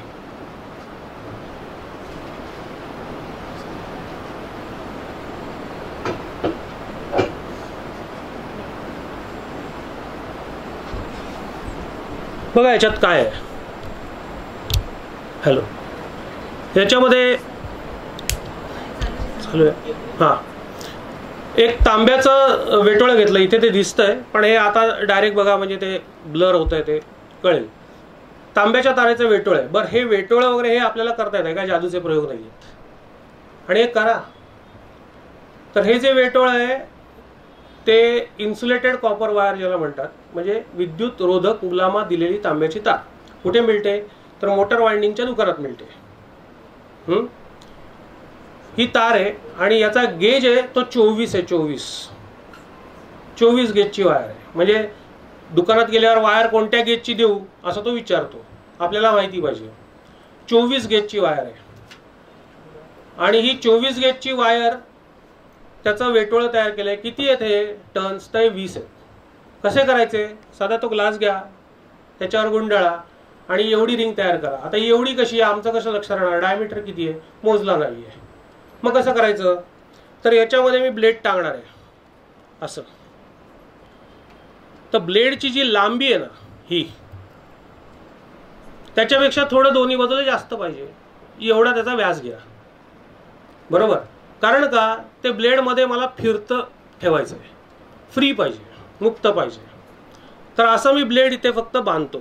बघा याच्यात काय आहे. हॅलो, याच्यामध्ये चालू आहे. हां, एक तांब्याचं वेटोळं घेतलं, इथे ते दिसतंय पण हे आता डायरेक्ट बघा म्हणजे ते ब्लर होत आहे, ते कळेल. तांब्याच्या तारेचं वेटोळ आहे. बरं, हे वेटोळं वगैरे हे आपल्याला करता येत आहे का? जादूचे प्रयोग नाही आहेत. आणि एक करा, तर हे जे वेटोळ आहे ते इन्सुलेटेड कॉपर वायर ज्याला म्हणतात, म्हणजे विद्युत रोधक मुलामा दिलेली तांब्याची तार. कुठे मिळते? तर मोटर वाइंडिंगच्या दुकानात मिळते. ही तार आहे आणि याचा गेज आहे तो 24 आहे. 24 गेजची वायर आहे. म्हणजे दुकानात गेल्यावर वायर कोणत्या गेजची देऊ असं तो विचारतो, आपल्याला माहिती पाहिजे. 24 गेजची वायर आहे आणि ही 24 गेजची वायर त्याचं वेटोळं तयार केलंय. किती आहेत हे टर्न्स? तर 20 आहेत. कसे करायचे? साधा तो ग्लास घ्या, त्याच्यावर गुंडाळा आणि एवढी रिंग तयार करा. आता एवढी कशी आहे? आमचं कसं लक्षात राहणार? डायमीटर किती आहे मोजला नाही आहे. मग कसं करायचं? तर याच्यामध्ये मी ब्लेड टाकणार आहे असं. तर ब्लेडची जी लांबी आहे ना ही, त्याच्यापेक्षा थोडं दोन्ही बाजूला जास्त पाहिजे, एवढा त्याचा व्यास घ्या. बरोबर? कारण का? ते ब्लेडमध्ये मला फिरतं ठेवायचं आहे, फ्री पाहिजे, मुक्त पाहिजे. तर असं मी ब्लेड इथे फक्त बांधतो.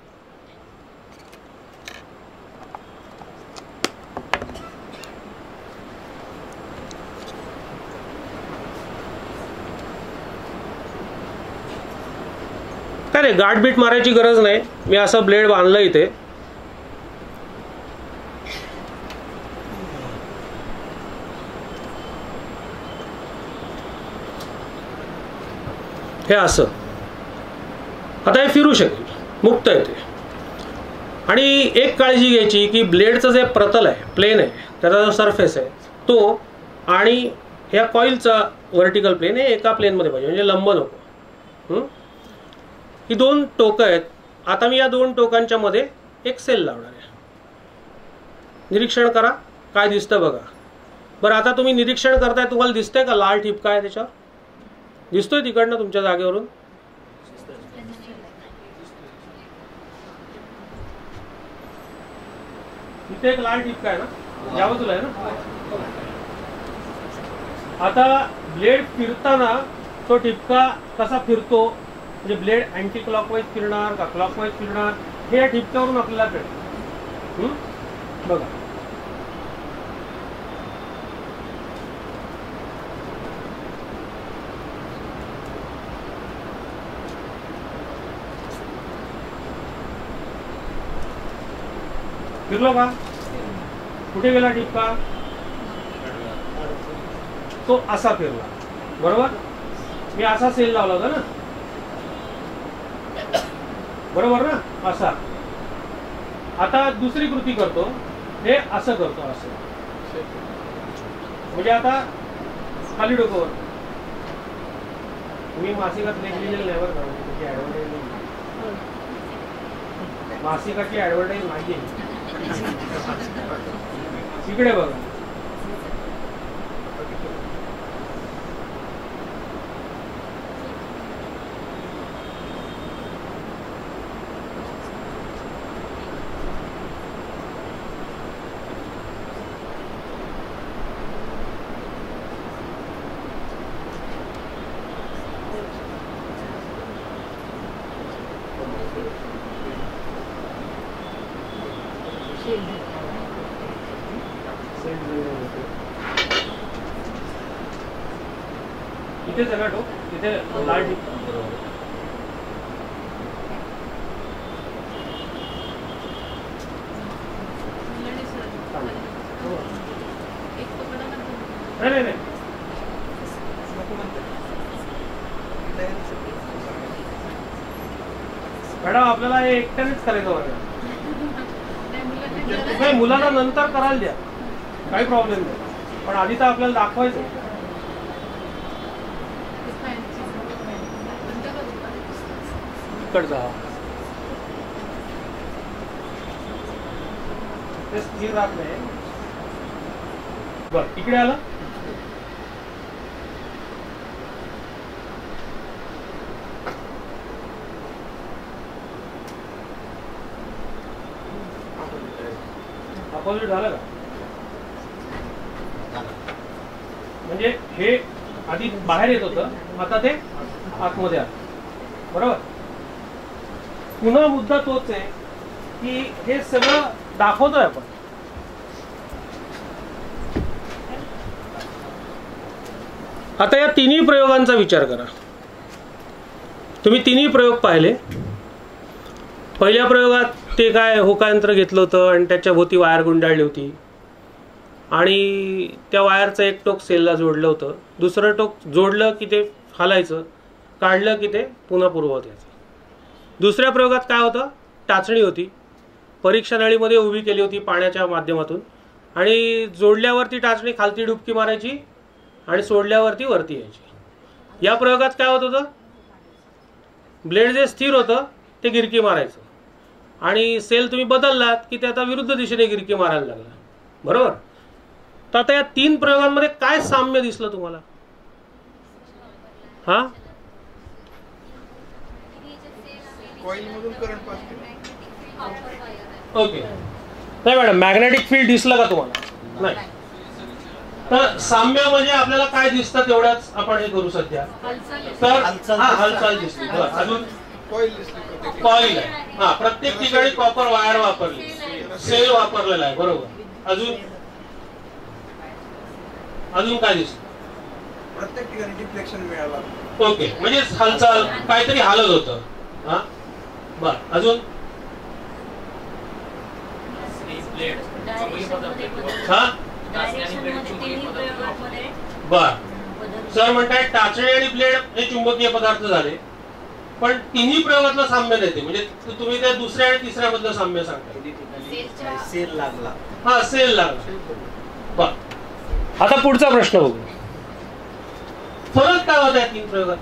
काय रे, गाठबीट मारायची गरज नाही. मी असं ब्लेड बांधलं इथे. हे असं आता हे फिरू शकेल, मुक्त आहे ते. आणि एक काळजी घ्यायची की ब्लेडचं जे प्रतल आहे, प्लेन आहे, त्याचा जो सरफेस आहे तो आणि ह्या कॉईलचा व्हर्टिकल प्लेन हे एका प्लेनमध्ये पाहिजे, म्हणजे लंब नको. ही दोन टोकं आहेत. आता मी या दोन टोकांच्या मध्ये एक सेल लावणार आहे. निरीक्षण करा काय दिसतं बघा. बरं, आता तुम्ही निरीक्षण करताय, तुम्हाला दिसतंय का लाल ठिपका आहे त्याच्यावर? दिसतोय तिकडनं तुमच्या जागेवरून? इथे एक लाल ठिपका आहे ना, या बाजूला आहे ना. आता ब्लेड फिरताना तो ठिपका कसा फिरतो, म्हणजे ब्लेड अँटी क्लॉकवाईज फिरणार का क्लॉकवाईज फिरणार, हे या ठिपक्यावरून आपल्याला कळेल. बघा, फिरलो का? कुठे गेला ठिपका? तो असा फिरला. बरोबर? मी असा सेल लावला होता ना, बरोबर ना, असा. आता दुसरी कृती करतो, हे असं करतो, असं. म्हणजे आता खाली डोकं. मी मासिकात लिहिलेलं नाही बरं का, त्याची ऍडव्हर्टाईज नाही, मासिकाची ऍडव्हर्टाईज नाही आहे. इकडे बघा, इथे सगळं ठोक, इथे लाल ठिपका. नाही नाही, मॅडम आपल्याला हे एकट्यानेच करायचं वाटतं. नाही, मुलांना नंतर करायला द्या, काही प्रॉब्लेम नाही, पण आधी तर आपल्याला दाखवायचं. ते स्थिर राहत नाही. बर, इकडे आलं. अपोजिट झालं का? म्हणजे हे आधी बाहेर येत होतं, आता ते आतमध्ये आलं. बरोबर. पुन्हा मुद्दा तोच आहे की हे सगळं दाखवतोय आपण. आता या तिन्ही प्रयोगांचा विचार करा. तुम्ही तिन्ही प्रयोग पाहिले. पहिल्या प्रयोगात ते काय होकायंत्र घेतलं होतं आणि त्याच्या भोवती वायर गुंडाळली होती आणि त्या वायरचं एक टोक सेलला जोडलं होतं, दुसरं टोक जोडलं की ते हालायचं, काढलं की ते पुन्हा पूर्ववत यायचं. दुसऱ्या प्रयोगात काय होतं, टाचणी होती, परीक्षा नळीमध्ये उभी केली होती पाण्याच्या माध्यमातून आणि जोडल्यावरती टाचणी खालती डुबकी मारायची आणि सोडल्यावरती वरती यायची. या प्रयोगात काय होत होतं, ब्लेड जे स्थिर होतं ते गिरकी मारायचं आणि सेल तुम्ही बदललात की ते आता विरुद्ध दिशेने गिरकी मारायला लागला. बरोबर. तर आता या तीन प्रयोगांमध्ये काय साम्य दिसलं तुम्हाला? हा, ओके. नाही मॅडम, मॅग्नेटिक फील्ड दिसलं का तुम्हाला? नाही. तर साम्य म्हणजे आपल्याला काय दिसतं तेवढ्याच आपण हे करू सध्या. तर हालचाल दिसली. अजून कॉईल आहे. हा, प्रत्येक ठिकाणी कॉपर वायर वापरली, सेल वापरलेला आहे. बरोबर. अजून काय दिसतं? प्रत्येक ठिकाणी डिफ्लेक्शन मिळाला. ओके, म्हणजे हालचाल काहीतरी हालत होतं. हा, बर. अजून हा, बर. सर म्हणताय टाचणी आणि ब्लेड हे चुंबकीय पदार्थ झाले, पण तिन्ही प्रयोगातलं साम्य देते. म्हणजे तुम्ही त्या दुसऱ्या आणि तिसऱ्या मधलं साम्य सांगताय. सेल लागला. हा, सेल लागला. बर. आता पुढचा प्रश्न बघू. फरक काय होता या तीन प्रयोगात?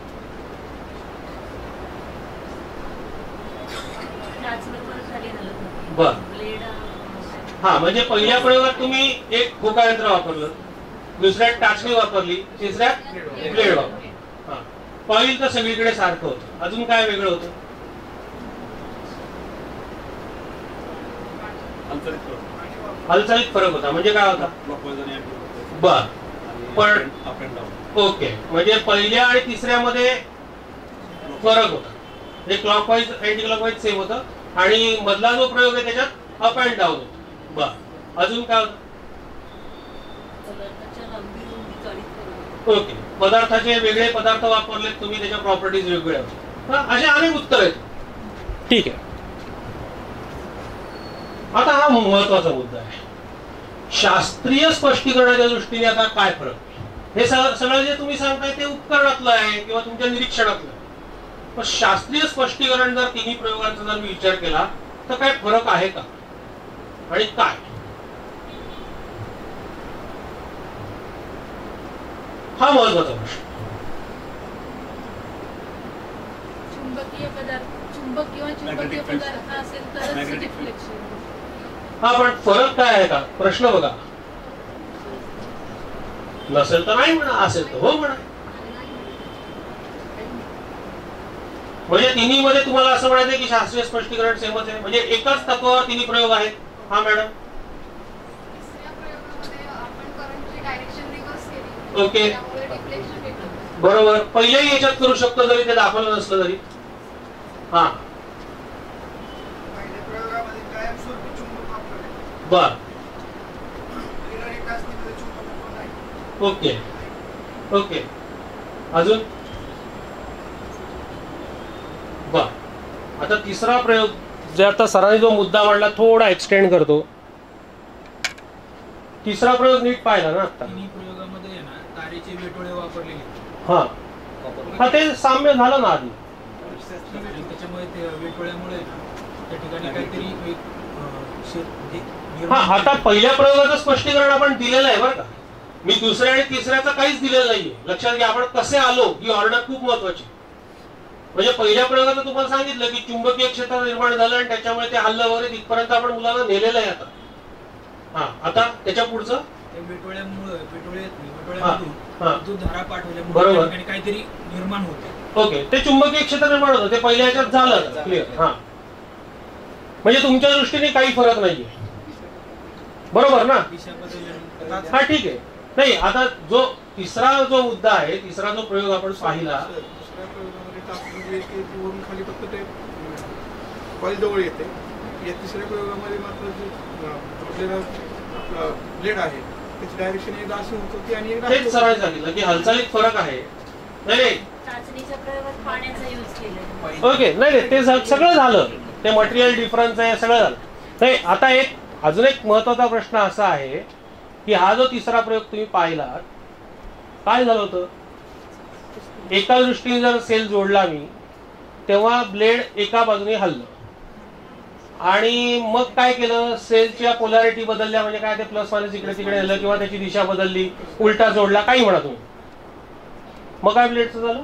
बर. हा, म्हणजे पहिल्या प्रयोगात तुम्ही एक होकायंत्र वापरलं, दुसऱ्यात टाचणी वापरली, तिसऱ्यात ब्लेड वापरली. हा, कॉईल तर सगळीकडे सारखं होतं. अजून काय वेगळं होतं? हालचालीत फरक होता. म्हणजे काय होता? बर. पण ओके, म्हणजे पहिल्या आणि तिसऱ्यामध्ये फरक होता. म्हणजे क्लॉकवाईज अँटी क्लॉकवाईज सेम होतं आणि मधला जो प्रयोग आहे त्याच्यात अप अँड डाऊन होतं. बर. अजून काय होतं? ओके, पदार्थाचे वेगळे पदार्थ वापरले तुम्ही, त्याच्या प्रॉपर्टीज वेगवेगळ्या होत्या. असे अनेक उत्तर आहेत. ठीक आहे. आता हा महत्वाचा मुद्दा आहे. शास्त्रीय स्पष्टीकरणाच्या दृष्टीने आता काय फरक? हे सगळं जे तुम्ही सांगताय ते उपकरणातलं आहे किंवा तुमच्या निरीक्षणातलं आहे. पण शास्त्रीय स्पष्टीकरण जर तिन्ही प्रयोगांचा जर मी विचार केला तर काय फरक आहे का आणि काय? हा महत्वाचा प्रश्न. चुंबकीय पदार्थ, चुंबक किंवा चुंबकीय पदार्थ असेल तरच डिफ्लेक्शन. हा, पण फरक काय आहे का? प्रश्न बघा. नसेल तर नाही म्हणा, असेल तर हो म्हणा. म्हणजे तिन्ही मध्ये तुम्हाला असं म्हणायचं की शास्त्रीय स्पष्टीकरण सेमच आहे, म्हणजे एकाच तत्वावर तिन्ही प्रयोग आहेत. हा मॅडम. ओके, बरोबर. पहिल्याही याच्यात करू शकतो जरी ते दाखवलं नसलं तरी. हा, बर. Okay okay. अजून बर. आता तिसरा प्रयोग जे आता सरांनी जो मुद्दा मांडला थोडा एक्सटेंड करतो. तिसरा प्रयोग नीट पाहिला ना आता? प्रयोगामध्ये आहे ना तारेचे वेटोळे वापरले गेले. हा हा, ते साम्य झालं ना आधी. त्याच्यामुळे ते वेटोळ्यामुळे त्या ठिकाणी काहीतरी हा, आता पहिल्या प्रयोगाचं स्पष्टीकरण आपण दिलेलं आहे बरं का. मी दुसऱ्या आणि तिसऱ्याचं काहीच दिलेलं नाहीये. लक्षात घ्या, आपण कसे आलो ही ऑर्डर खूप महत्वाची. म्हणजे पहिल्या प्रयोगाचं तुम्हाला सांगितलं की चुंबकीय क्षेत्र निर्माण झालं आणि त्याच्यामुळे ते हल्लं वगैरे तिथपर्यंत आपण मुलांना नेलेलं आहे. आता हा, आता त्याच्या पुढचं धारा पाठवल्यामुळे काहीतरी निर्माण होते. ओके, ते चुंबकीय क्षेत्र निर्माण होतं, ते पहिल्या ह्याच्यात झालं. क्लिअर. हा, म्हणजे तुमच्या दृष्टीने काही फरक नाहीये. बरोबर ना? हा, ठीक आहे. नाही, आता जो तिसरा जो मुद्दा आहे, तिसरा जो प्रयोग आपण पाहिला, दुसऱ्या प्रयोगामध्ये टाकून जे की ती वरून खाली फक्त ते कॉईल जवळ येते. या तिसऱ्या प्रयोगामध्ये मात्र जे आपल्याला आपला ब्लेड आहे त्याची डायरेक्शन एकदा अशी होत होती आणि एकदा तेच सरळ सांगितलं की हालचालीत फरक आहे. नाही चाचणीच्या प्रयोगात पाण्याचा यूज केला. ओके, नाही ते सगळं झालं, ते मटेरियल डिफरन्स आहे सगळं झालं. नाही, आता एक अजून एक महत्वाचा प्रश्न असा आहे की हा जो तिसरा प्रयोग तुम्ही पाहिलात, काय झालं होतं, एका दृष्टीने जर सेल जोडला मी तेव्हा ब्लेड एका बाजूने हललं आणि मग काय केलं, सेलच्या पोलॅरिटी बदलल्या, म्हणजे काय ते प्लस मायनस इकडे तिकडे हललं किंवा त्याची दिशा बदलली, उलटा जोडला, काही म्हणा तुम्ही, मग काय ब्लेडचं झालं,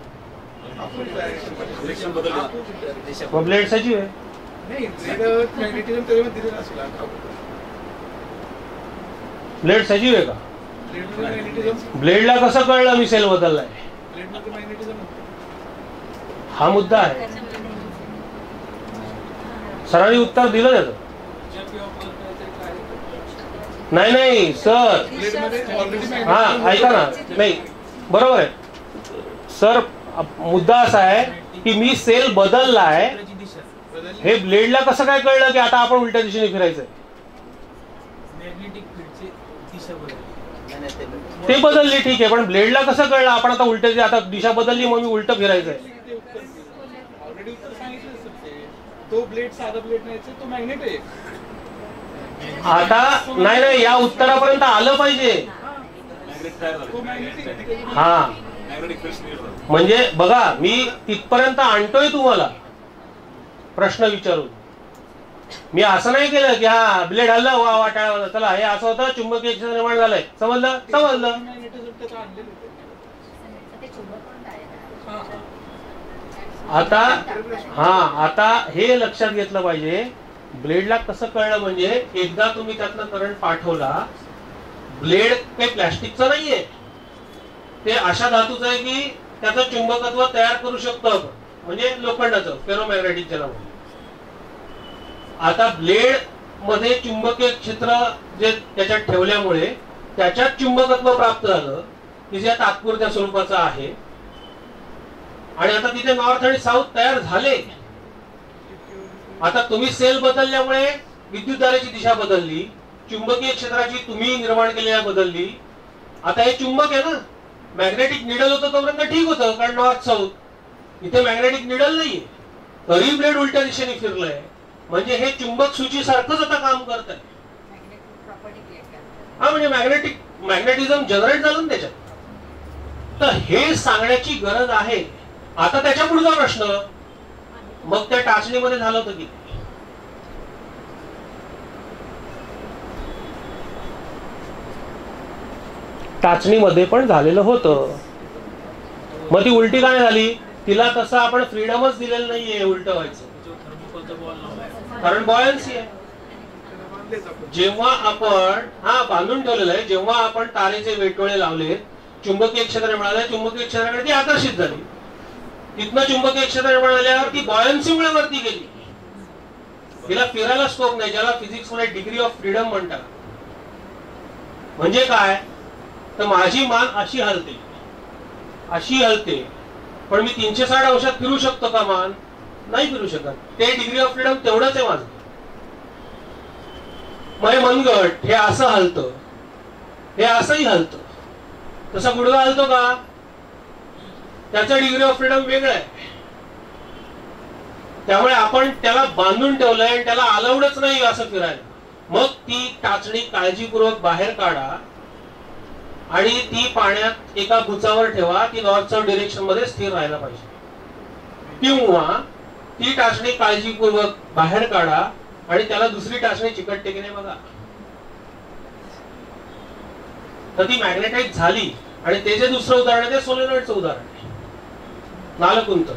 मग ब्लेड सजीव आहे. नाही, ब्लेड मॅग्नेटिझम त्याच्यामध्ये दिलेलं असेल. ब्लेड सजीव आहे का, ब्लेडमध्ये मॅग्नेटिझम, ब्लेडला कसं कळलं मी सेल बदललाय, ब्लेडमध्ये मॅग्नेटिझम हा मुद्दा आहे. सरांनी उत्तर दिलं त्याचं. नाही सर, ब्लेडमध्ये ऑलरेडी हा ऐका ना, नाही बरोबर आहे सर, मुद्दा असा आहे की मी सेल बदललाय, हे ब्लेडला कसं काय कळलं की आता आपण उलट्या दिशेने फिरायचंय, मॅग्नेटिक फील्डची दिशा बदलली, ते बदलली ठीक आहे, पण ब्लेडला कसं कळलं आपण आता उलट्या, आता दिशा बदलली मग मी उलट फिरायचंय. ऑलरेडी उत्तर सांगितलं सर ते. तो ब्लेड साधा ब्लेड नाही, तो मॅग्नेट आहे. आता नाही, या उत्तरापर्यंत आलं पाहिजे. तो मॅग्नेटिक हा, म्हणजे बघा मी तिथपर्यंत आणतोय तुम्हाला प्रश्न विचारून. मी असं नाही केलं की हा ब्लेड हल्ला वाटाळा, चला हे असं होतं, चुंबकीय क्षेत्र निर्माण झालंय, समजलं. मॅग्नेटिझम त्याचं आणलेलं होतं. आता हे लक्षात घेतलं पाहिजे, ब्लेडला कसं कळलं, म्हणजे एकदा तुम्ही त्यातनं करंट पाठवला, ब्लेड काही प्लॅस्टिकचं नाहीये, ते अशा धातूचं आहे की त्याचं चुंबकत्व तयार करू शकतो आपण, म्हणजे लोखंडाचं, फेरोमॅग्नेटिक ज्याला म्हणतो. आता ब्लेड मध्ये चुंबकीय क्षेत्र जे त्याच्यात ठेवल्यामुळे त्याच्यात चुंबकत्व प्राप्त झालं की जे तात्पुरत्या स्वरूपाचं आहे, आणि आता तिथे नॉर्थ आणि साऊथ तयार झाले. आता तुम्ही सेल बदलल्यामुळे विद्युतधारेची दिशा बदलली, चुंबकीय क्षेत्राची तुम्ही निर्माण केलेल्या बदलली. आता हे चुंबक आहे ना, मॅग्नेटिक निडल होतं तोपर्यंत ठीक होतं, कारण नॉर्थ साऊथ, इथे मॅग्नेटिक निडल नाहीये, तरी ब्लेड उलट्या दिशेने फिरलंय, म्हणजे हे चुंबक सूचीसारखंच आता काम करत आहे. हा, म्हणजे मॅग्नेटिझम जनरेट झालं ना त्याच्यात. तर हे सांगण्याची गरज आहे. आता त्याच्या पुढचा प्रश्न, मग त्या टाचणीमध्ये झालं होतं की टाचणीमध्ये पण झालेलं होतं, मग ती उलटी काय झाली, तिला तसं आपण फ्रीडमच दिलेलं नाहीये उलट व्हायचं, कारण बॉयन्सी आहे. जेव्हा आपण बांधून ठेवलेलं आहे, जेव्हा आपण तारेचे वेटोळे लावले, चुंबकीय क्षेत्र मिळाले, चुंबकीय क्षेत्राकडे ती आकर्षित झाली, तिथनं चुंबकीय क्षेत्र निर्माण झाल्यावर ती बॉयन्सीमुळे वरती गेली, तिला फिरायला स्कोप नाही, ज्याला फिजिक्स मध्ये डिग्री ऑफ फ्रीडम म्हणतात. म्हणजे काय, तर माझी मान अशी हलते, पण मी 360 अंशात फिरू शकतो का मान, नाही फिरू शकत. ते डिग्री ऑफ फ्रीडम तेवढंच आहे माझं. मग मनगट हे असं हलतं, हे असंही हलतं, तसा गुडघा हलतो का, त्याचा डिग्री ऑफ फ्रीडम वेगळं आहे. त्यामुळे आपण त्याला बांधून ठेवलंय आणि त्याला अलाउडच नाही असं फिरायला. मग ती टाचणी काळजीपूर्वक बाहेर काढा आणि ती पाण्यात एका बुचावर ठेवा, ती नॉर्थ साऊथ डिरेक्शन मध्ये स्थिर राहायला पाहिजे. किंवा ती टाचणी काळजीपूर्वक बाहेर काढा आणि त्याला दुसरी टाचणी चिकटते की नाही बघा, तर ती मॅग्नेटाइज झाली. आणि ते जे दुसरं उदाहरण आहे ते सोलेनॉइडचं उदाहरण आहे, नालकुंत,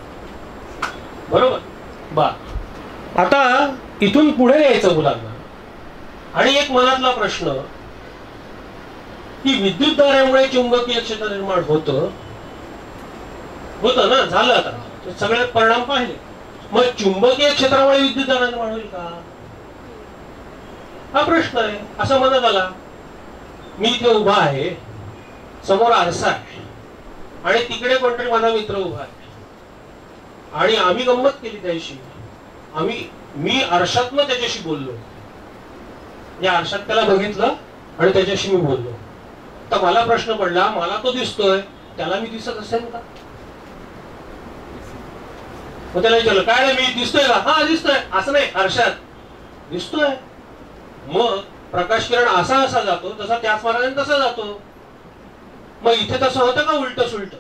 बरोबर. आता इथून पुढे यायचं मुलांना, आणि एक मनातला प्रश्न की विद्युतधारेमुळे चुंबकीय क्षेत्र निर्माण होतं ना, झालं. आता सगळे परिणाम पाहिले, मग चुंबकीय क्षेत्रामुळे विद्युतधारा निर्माण होईल का, हा प्रश्न आहे. असं मनात आला, मी इथे उभा आहे, समोर आरसा आहे आणि तिकडे कोणतरी माझा मित्र उभा आहे आणि आम्ही गंमत केली त्याशी. मी आरशातनं त्याच्याशी बोललो, या आरशात त्याला बघितलं आणि त्याच्याशी मी बोललो. तर मला प्रश्न पडला, मला तो दिसतोय, त्याला मी दिसत असेल का? मग त्याला विचारलं, काय रे मी दिसतोय का? हा दिसतोय. असं नाही, आरशात दिसतोय. मग प्रकाश किरण असा असा जातो तसा त्याच मार्गाने तसा जातो. मग इथे तसं होतं का उलट सुलट?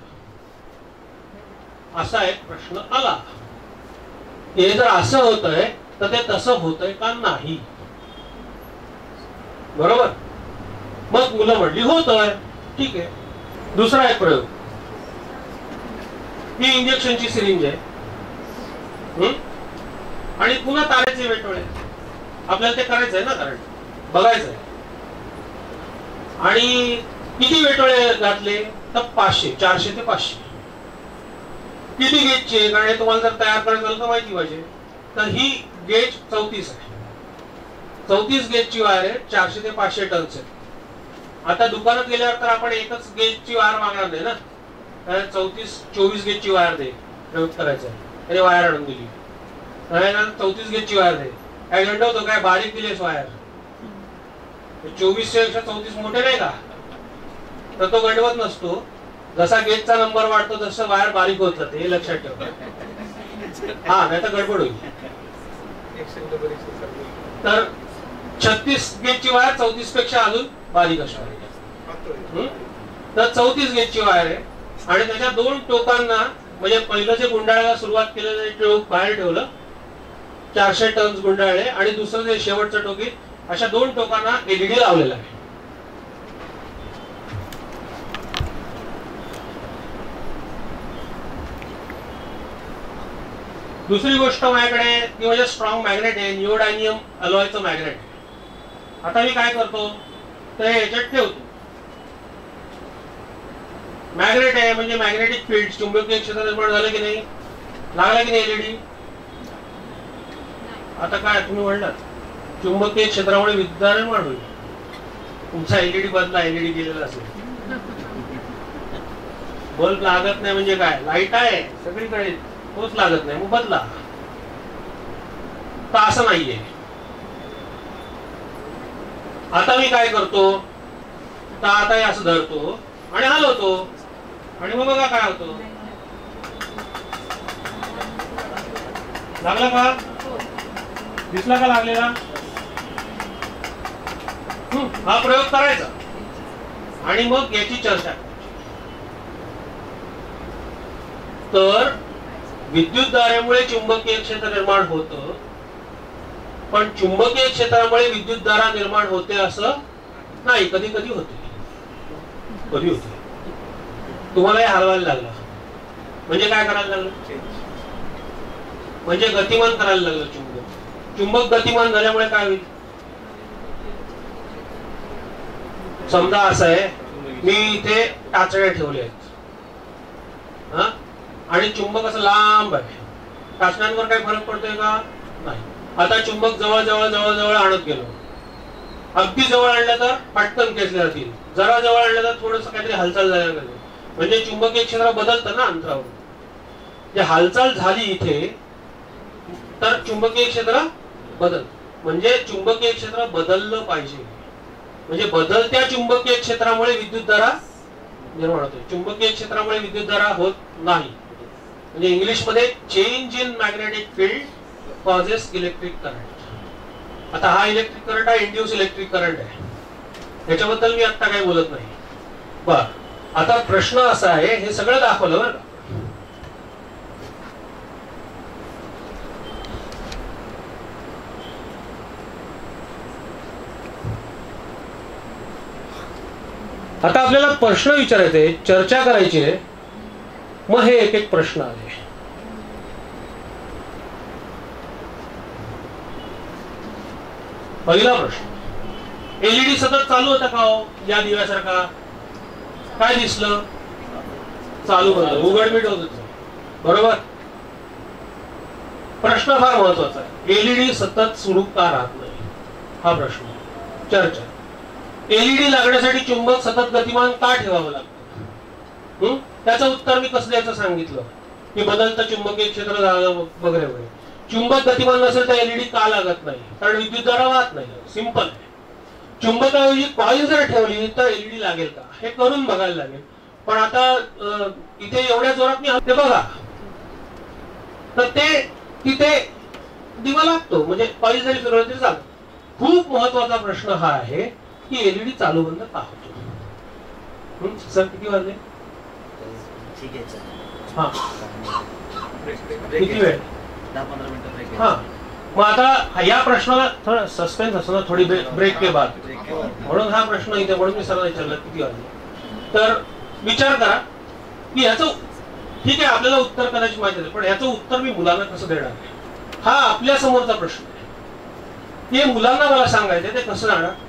असा एक प्रश्न आला. हे जर असं होतंय तर ते तसं होतंय का नाही? बरोबर. मग मुलं म्हणली होतंय. ठीक आहे. दुसरा एक प्रयोग, ही इंजेक्शनची सिरिंज आहे आणि पुन्हा तारेचे वेटोळे. आपल्याला ते करायचंय ना, कारण बघायचंय. आणि किती वेटोळे घातले तर 500, 400 ते 500. किती गेजचे? कारण हे तुम्हाला जर तयार करायचं झालं तर माहिती पाहिजे. तर ही गेज 34 आहे. 34 गेजची वायर आहे. 400 ते 500 टन्स आहे. आता दुकानात गेल्यावर तर आपण एकच गेजची वायर मागणार नाही ना, 24 गेजची वायर दे, प्रयोग करायचा. त्याने वायर आणून दिली. 34 गेजची वायर दे. काय गंड होतो काय? बारीक दिलेस वायर. 24 पेक्षा 34 मोठे नाही का? तर तो गंडवत नसतो. जसा गेजचा नंबर वाढतो तसं वायर बारीक होत जाते, हे लक्षात ठेवा. हा, नाही तर गडबड होईल. तर 36 गेजची वायर 34 पेक्षा अजून बारीक असणार. तर 34 गेजची वायर आहे आणि त्याच्या 2 टोकांना, म्हणजे पहिलं जे गुंडाळायला सुरुवात केलेलं टोक बाहेर ठेवलं, 400 टन्स गुंडाळले, आणि दुसरं जे शेवटचं टोक आहे, अशा 2 टोकांना एलईडी लावलेला आहे. दुसरी गोष्ट माझ्याकडे ती म्हणजे स्ट्रॉंग मॅग्नेट आहे, निओडायनियम अलॉयचं मॅग्नेट. आता मी काय करतो तर याच्यात ठेवतो. मॅग्नेट आहे म्हणजे मॅग्नेटिक फील्ड, चुंबकीय क्षेत्र निर्माण झालं की नाही? लागला की नाही एलईडी? आता काय तुम्ही म्हणलात चुंबकीय क्षेत्रामुळे विद्युतधारा निर्माण होईल. तुमचा एलईडी बदला, एलईडी गेलेला असेल. बल्ब लागत नाही म्हणजे काय? लाईट आहे सगळीकडे, तोच लागत नाही, मग बदला. तर असं नाहीये. आता मी काय करतो तर आता हे असं धरतो आणि हलवतो आणि मग बघा काय होतो. लागला का? दिसला का लागलेला? हा प्रयोग करायचा आणि मग याची चर्चा करायची. तर विद्युतधारेमुळे चुंबकीय क्षेत्र निर्माण होतं, पण चुंबकीय क्षेत्रामुळे विद्युतधारा निर्माण होते असं नाही. कधी कधी होते, कधी होते. तुम्हाला हे हलवायला लागलं म्हणजे काय करायला लागलं? म्हणजे गतिमान करायला लागलं चुंबक. चुंबक गतिमान झाल्यामुळे काय होईल? समजा असं आहे, मी इथे टाचण्या ठेवल्या आहेत आणि चुंबक असं लांब आहे. टाचण्यांवर काही फरक पडतोय का? नाही. आता चुंबक जवळ जवळ जवळ जवळ आणत गेलो. अगदी जवळ आणलं तर पटकन खेचले जातील, जरा जवळ आणलं तर थोडस काहीतरी हालचाल झाल्या पाहिजे. म्हणजे चुंबकीय क्षेत्र बदलतं ना अंतरावर. जे हालचाल झाली इथे तर चुंबकीय क्षेत्र बदल, म्हणजे चुंबकीय क्षेत्र बदललं पाहिजे. म्हणजे बदलत्या चुंबकीय क्षेत्रामुळे विद्युतधारा निर्माण होते. चुंबकीय क्षेत्रामुळे विद्युतधारा होत नाही. म्हणजे इंग्लिश मध्ये change in magnetic field causes electric current. आता हा इलेक्ट्रिक करंट हा इंड्यूस इलेक्ट्रिक करंट आहे, त्याच्याबद्दल मी आता काही बोलत नाही. बर, आता प्रश्न असा आहे, हे सगळं दाखवलं बरं का. आता आपल्याला प्रश्न विचारायचे, चर्चा करायची आहे. मग हे एक एक प्रश्न आले. पहिला प्रश्न, एलईडी सतत चालू होता का हो या दिव्यासारखा? काय दिसलं? चालू बंद, उघडमीट होत होतं. बरोबर. प्रश्न फार महत्वाचा आहे, एलईडी सतत सुरू का राहत नाही? हा प्रश्न. चर्चा. एलईडी लागण्यासाठी चुंबक सतत गतिमान का ठेवावं लागतं? त्याचं उत्तर मी कसं द्यायचं सांगितलं की बदलतं चुंबकीय क्षेत्र वगैरे वगैरे. चुंबक गतिमान नसेल तर एलईडी का लागत नाही? कारण विद्युतधारा वाहत नाही. सिंपल आहे. चुंबकाऐवजी कॉईल जर ठेवली तर एलईडी लागेल का हे करून बघायला लागेल. पण आता इथे एवढ्या जोरात मी ते बघा तर ते तिथे दिवा लागतो, म्हणजे कॉईल जरी फिरवलं तरी चालतं. खूप महत्वाचा प्रश्न हा आहे की एलईडी चालू बंद का होतो? सर किती वाजले? ठीक आहे. हा किती वेळ? 10-15 मिनिटं. हा मग आता या प्रश्नाला थोडा सस्पेन्स असतो, थोडी ब्रेक के बाद, म्हणून हा प्रश्न इथे म्हणून मी सरळ विचारला किती वाजले. तर विचार करा की ह्याचं ठीक आहे आपल्याला उत्तर कदाचित माहिती आहे, पण ह्याचं उत्तर मी मुलांना कसं देणार हा आपल्या समोरचा प्रश्न आहे. हे मुलांना मला सांगायचं ते कसं जाणार?